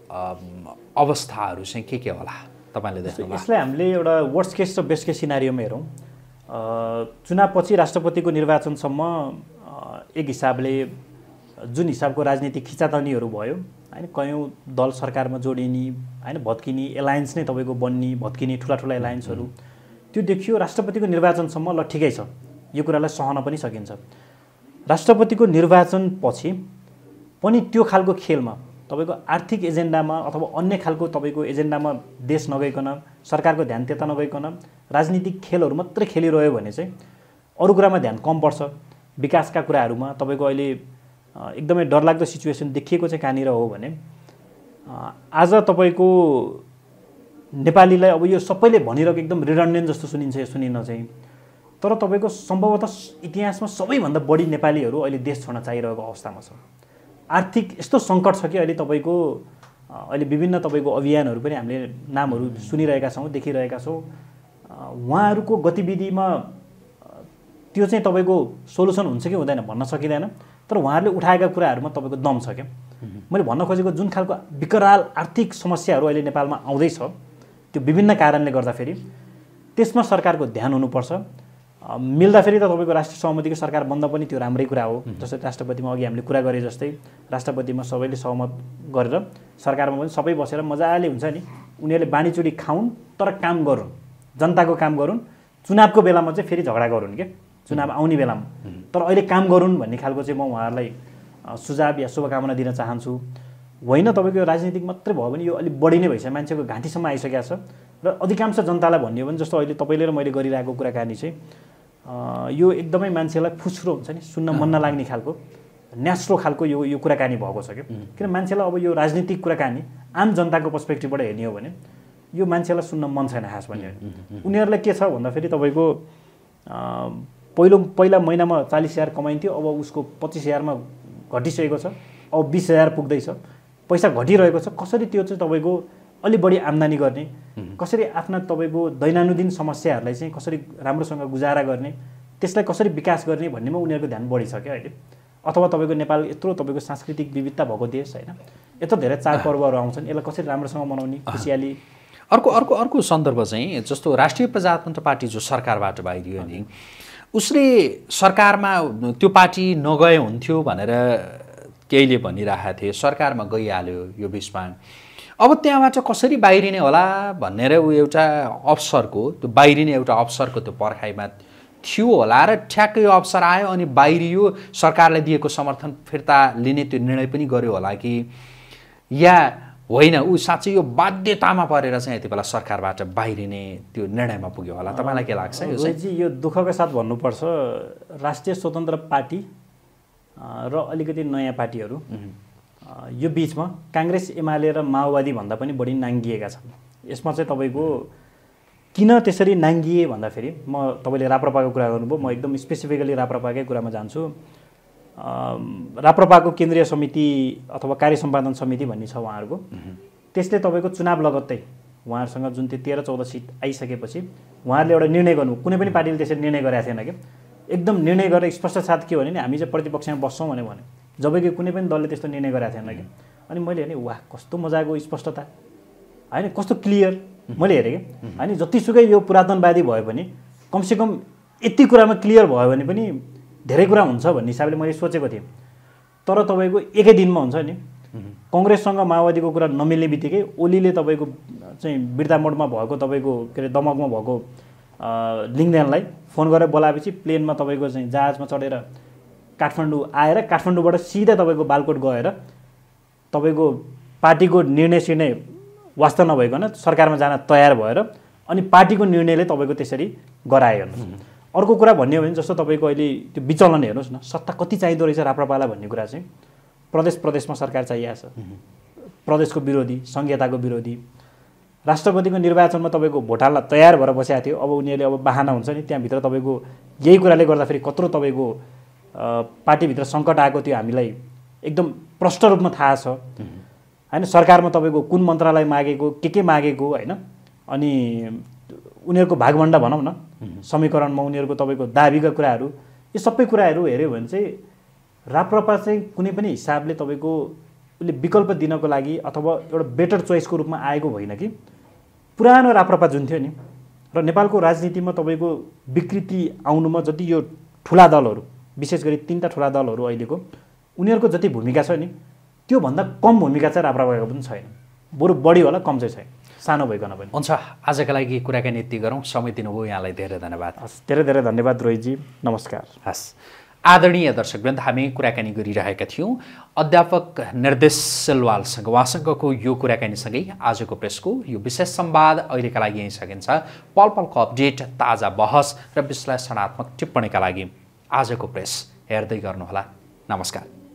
अवस्थाहरू चाहिँ के होला तपाईँले देख्नुभयो? यसलाई हामीले एउटा वर्स्ट केस र बेस्ट केस सिनारियोमा हेरौँ। चुनावपछि राष्ट्रपतिको निर्वाचनसम्म एक हिसाबले जुन हिसाबको राजनीतिक खिचातानीहरू भयो होइन, कयौँ दल सरकारमा जोडिने होइन, भत्किने एलायन्स नै तपाईँको बन्ने भत्किने ठुला एलायन्सहरू त्यो देखियो। राष्ट्रपतिको निर्वाचनसम्म ल ठिकै छ, यो कुरालाई सहन पनि सकिन्छ। राष्ट्रपतिको निर्वाचनपछि पनि त्यो खालको खेलमा तपाईँको आर्थिक एजेन्डामा अथवा अन्य खालको तपाईँको एजेन्डामा देश नगइकन, सरकारको ध्यान त्यता नगइकन राजनीतिक खेलहरू मात्रै खेलिरह्यो भने चाहिँ अरू कुरामा ध्यान कम पर्छ। विकासका कुराहरूमा तपाईँको अहिले एकदमै डरलाग्दो सिचुएसन देखिएको चाहिँ कहाँनिर हो भने आज तपाईँको नेपालीलाई अब यो सबैले भनिरहेको एकदम रिडन्डेन्ट जस्तो सुनिन चाहिँ, तर तपाईँको सम्भवतः इतिहासमा सबैभन्दा बढी नेपालीहरू अहिले देश छोड्न चाहिरहेको अवस्थामा छ। आर्थिक यस्तो सङ्कट छ कि अहिले तपाईँको अहिले विभिन्न तपाईँको अभियानहरू पनि हामीले नामहरू सुनिरहेका छौँ, देखिरहेका छौँ। उहाँहरूको गतिविधिमा त्यो चाहिँ तपाईँको सोलुसन हुन्छ कि हुँदैन भन्न सकिँदैन, तर उहाँहरूले उठाएका कुराहरूमा तपाईँको दम छ क्या। मैले भन्न खोजेको जुन खालको विकराल आर्थिक समस्याहरू अहिले नेपालमा आउँदैछ त्यो विभिन्न कारणले गर्दाखेरि त्यसमा सरकारको ध्यान हुनुपर्छ। मिल्दाखेरि त तपाईँको राष्ट्रिय सहमतिको सरकार बन्द पनि त्यो राम्रै कुरा हो। जस्तै राष्ट्रपतिमा अघि हामीले कुरा गरे जस्तै राष्ट्रपतिमा सबैले सहमत गरेर सरकारमा पनि सबै बसेर मजाले हुन्छ नि, उनीहरूले बाँडीचुडी खाउन् तर काम गरून्, जनताको काम गरून्। चुनावको बेलामा चाहिँ फेरि झगडा गरून् क्या, चुनाव आउने बेलामा, तर अहिले काम गरून् भन्ने खालको चाहिँ म उहाँहरूलाई सुझाव या शुभकामना दिन चाहन्छु। होइन तपाईँको राजनीतिक मात्रै भयो भने यो अलिक बढी नै भइसक्यो, मान्छेको घाँटीसम्म आइसकेको छ। र अधिकांश जनतालाई भन्यो भने जस्तो अहिले तपाईँले र मैले गरिरहेको कुराकानी चाहिँ यो एकदमै मान्छेलाई फुस्रो हुन्छ नि, सुन्न मन नलाग्ने खालको न्यास्रो खालको यो कुराकानी भएको छ क्या। किन मान्छेलाई अब यो राजनीतिक कुराकानी आम जनताको पर्सपेक्टिभबाट हेर्ने हो भने यो मान्छेलाई सुन्न मन छैन खास भन्यो भने। उनीहरूलाई के छ भन्दाखेरि तपाईँको पहिला महिनामा 40,000 कमाइन्थ्यो, अब उसको 25,000मा घटिसकेको छ, अब 20,000 पुग्दैछ, पैसा घटिरहेको छ। कसरी त्यो चाहिँ तपाईँको अलि बढी आम्दानी गर्ने, कसरी आफ्ना तपाईँको दैनन्दिन समस्याहरूलाई चाहिँ कसरी राम्रोसँग गुजारा गर्ने, त्यसलाई कसरी विकास गर्ने भन्नेमा उनीहरूको ध्यान बढी छ क्या अहिले। अथवा तपाईँको नेपाल यत्रो तपाईँको सांस्कृतिक विविधता भएको देश होइन, यत्रो धेरै चाडपर्वहरू आउँछन्, यसलाई कसरी राम्रोसँग मनाउने, खुसियाली। अर्को सन्दर्भ चाहिँ जस्तो राष्ट्रिय प्रजातन्त्र पार्टी जो सरकारबाट बाहिरियो नि, उसले सरकारमा त्यो पार्टी नगए हुन्थ्यो भनेर केहीले भनिरहेका थिए, सरकारमा गइहाल्यो यो बिचमा। अब त्यहाँबाट कसरी बाहिरिने होला भनेर ऊ एउटा अफसरको त्यो बाहिरिने एउटा अफसरको त्यो पर्खाइमा थियो होला र ठ्याक्कै यो अवसर आयो अनि बाहिरियो, सरकारले दिएको समर्थन फिर्ता लिने त्यो निर्णय पनि गर्यो होला कि या होइन ऊ साँच्चै यो बाध्यतामा परेर चाहिँ यति बेला सरकारबाट बाहिरिने त्यो निर्णयमा पुग्यो होला? तपाईँलाई के लाग्छ? यो दुःखका साथ भन्नुपर्छ, राष्ट्रिय स्वतन्त्र पार्टी र अलिकति नयाँ पार्टीहरू यो बिचमा काङ्ग्रेस एमाले र माओवादी भन्दा पनि बढी नाङ्गिएका छन्। यसमा चाहिँ तपाईँको किन त्यसरी नाङ्गिए भन्दाखेरि तपाईँले राप्रपाको कुरा गर्नुभयो, म एकदम स्पेसिफिकली राप्रपाकै कुरामा जान्छु। राप्रपाको केन्द्रीय समिति अथवा कार्य सम्पादन समिति भन्ने छ उहाँहरूको, त्यसले तपाईँको चुनाव लगत्तै उहाँहरूसँग जुन त्यो 13-14 सिट आइसकेपछि उहाँहरूले एउटा निर्णय गर्नु, कुनै पनि पार्टीले त्यसरी निर्णय गरेको थिएन कि एकदम निर्णय गरेर स्पष्ट साथ के भने नि हामी चाहिँ प्रतिपक्षमा बस्छौँ भने जबकि कुनै पनि दलले त्यस्तो निर्णय गरेको थिएन कि। अनि मैले हेरेँ वाह कस्तो मजाको स्पष्टता होइन, कस्तो क्लियर मैले हेरेँ कि होइन। जतिसुकै यो पुरातनवादी भए पनि कमसेकम यति कुरामा क्लियर भयो भने पनि धेरै कुरा हुन्छ भन्ने हिसाबले मैले सोचेको थिएँ। तर तपाईँको एकै दिनमा हुन्छ नि, कङ्ग्रेससँग माओवादीको कुरा नमिल्ने बित्तिकै ओलीले तपाईँको चाहिँ बिर्ता मोडमा भएको तपाईँको के अरे दमकमा भएको लिङ्गदेनलाई फोन गरेर बोलाएपछि प्लेनमा तपाईँको चाहिँ जहाजमा चढेर काठमाडौँ आएर काठमाडौँबाट सिधै तपाईँको बालकोट गएर तपाईँको पार्टीको निर्णय वास्ता नभइकन सरकारमा जान तयार भएर अनि पार्टीको निर्णयले तपाईँको त्यसरी गरायो हेर्नुहोस्। अर्को कुरा भन्ने हो भने जस्तो तपाईँको अहिले त्यो विचलन हेर्नुहोस् न, सत्ता कति चाहिँदो रहेछ राप्रपालाई भन्ने कुरा चाहिँ प्रदेशमा सरकार चाहिएको छ, प्रदेशको विरोधी, संघीयताको विरोधी। राष्ट्रपतिको निर्वाचनमा तपाईँको भोट हाल्न तयार भएर बसेको थियो, अब उनीहरूले अब बाहना हुन्छ नि त्यहाँभित्र तपाईँको यही कुराले गर्दाखेरि कत्रो तपाईँको पार्टीभित्र सङ्कट आएको थियो हामीलाई एकदम प्रष्ट रूपमा थाहा छ होइन। सरकारमा तपाईँको कुन मन्त्रालय मागेको के मागेको होइन, अनि उनीहरूको भागभण्डा भनौँ न समीकरणमा उनीहरूको तपाईँको दाबीका कुराहरू, यो सबै कुराहरू हेऱ्यो भने चाहिँ राप्रपा चाहिँ कुनै पनि हिसाबले तपाईँको उसले विकल्प दिनको लागि अथवा एउटा बेटर चोइसको रूपमा आएको होइन कि पुरानो राप्रपा जुन थियो नि। र नेपालको राजनीतिमा तपाईँको विकृति आउनुमा जति यो ठुला दलहरू, विशेष गरी 3टा ठुला दलहरू अहिलेको, उनीहरूको जति भूमिका छ नि त्योभन्दा कम भूमिका चाहिँ राप्रपाको पनि छैन, बरु बढी होला, कम चाहिँ छैन, सानो भइकन पनि। हुन्छ, आजका लागि कुराकानी यति गरौँ, समय दिनुभयो यहाँलाई धेरै धन्यवाद। हस्, धेरै धेरै धन्यवाद रोहितजी, नमस्कार। हस्, आदरणीय दर्शकवृन्द, हामी कुराकानी गरिरहेका थियौँ अध्यापक निर्देश सिलवालसँग। उहाँसँगको यो कुराकानीसँगै आजको प्रेसको यो विशेष संवाद अहिलेका लागि यहीँ सकिन्छ। पल पलको अपडेट, ताजा बहस र विश्लेषणात्मक टिप्पणीका लागि आजको प्रेस हेर्दै गर्नुहोला। नमस्कार।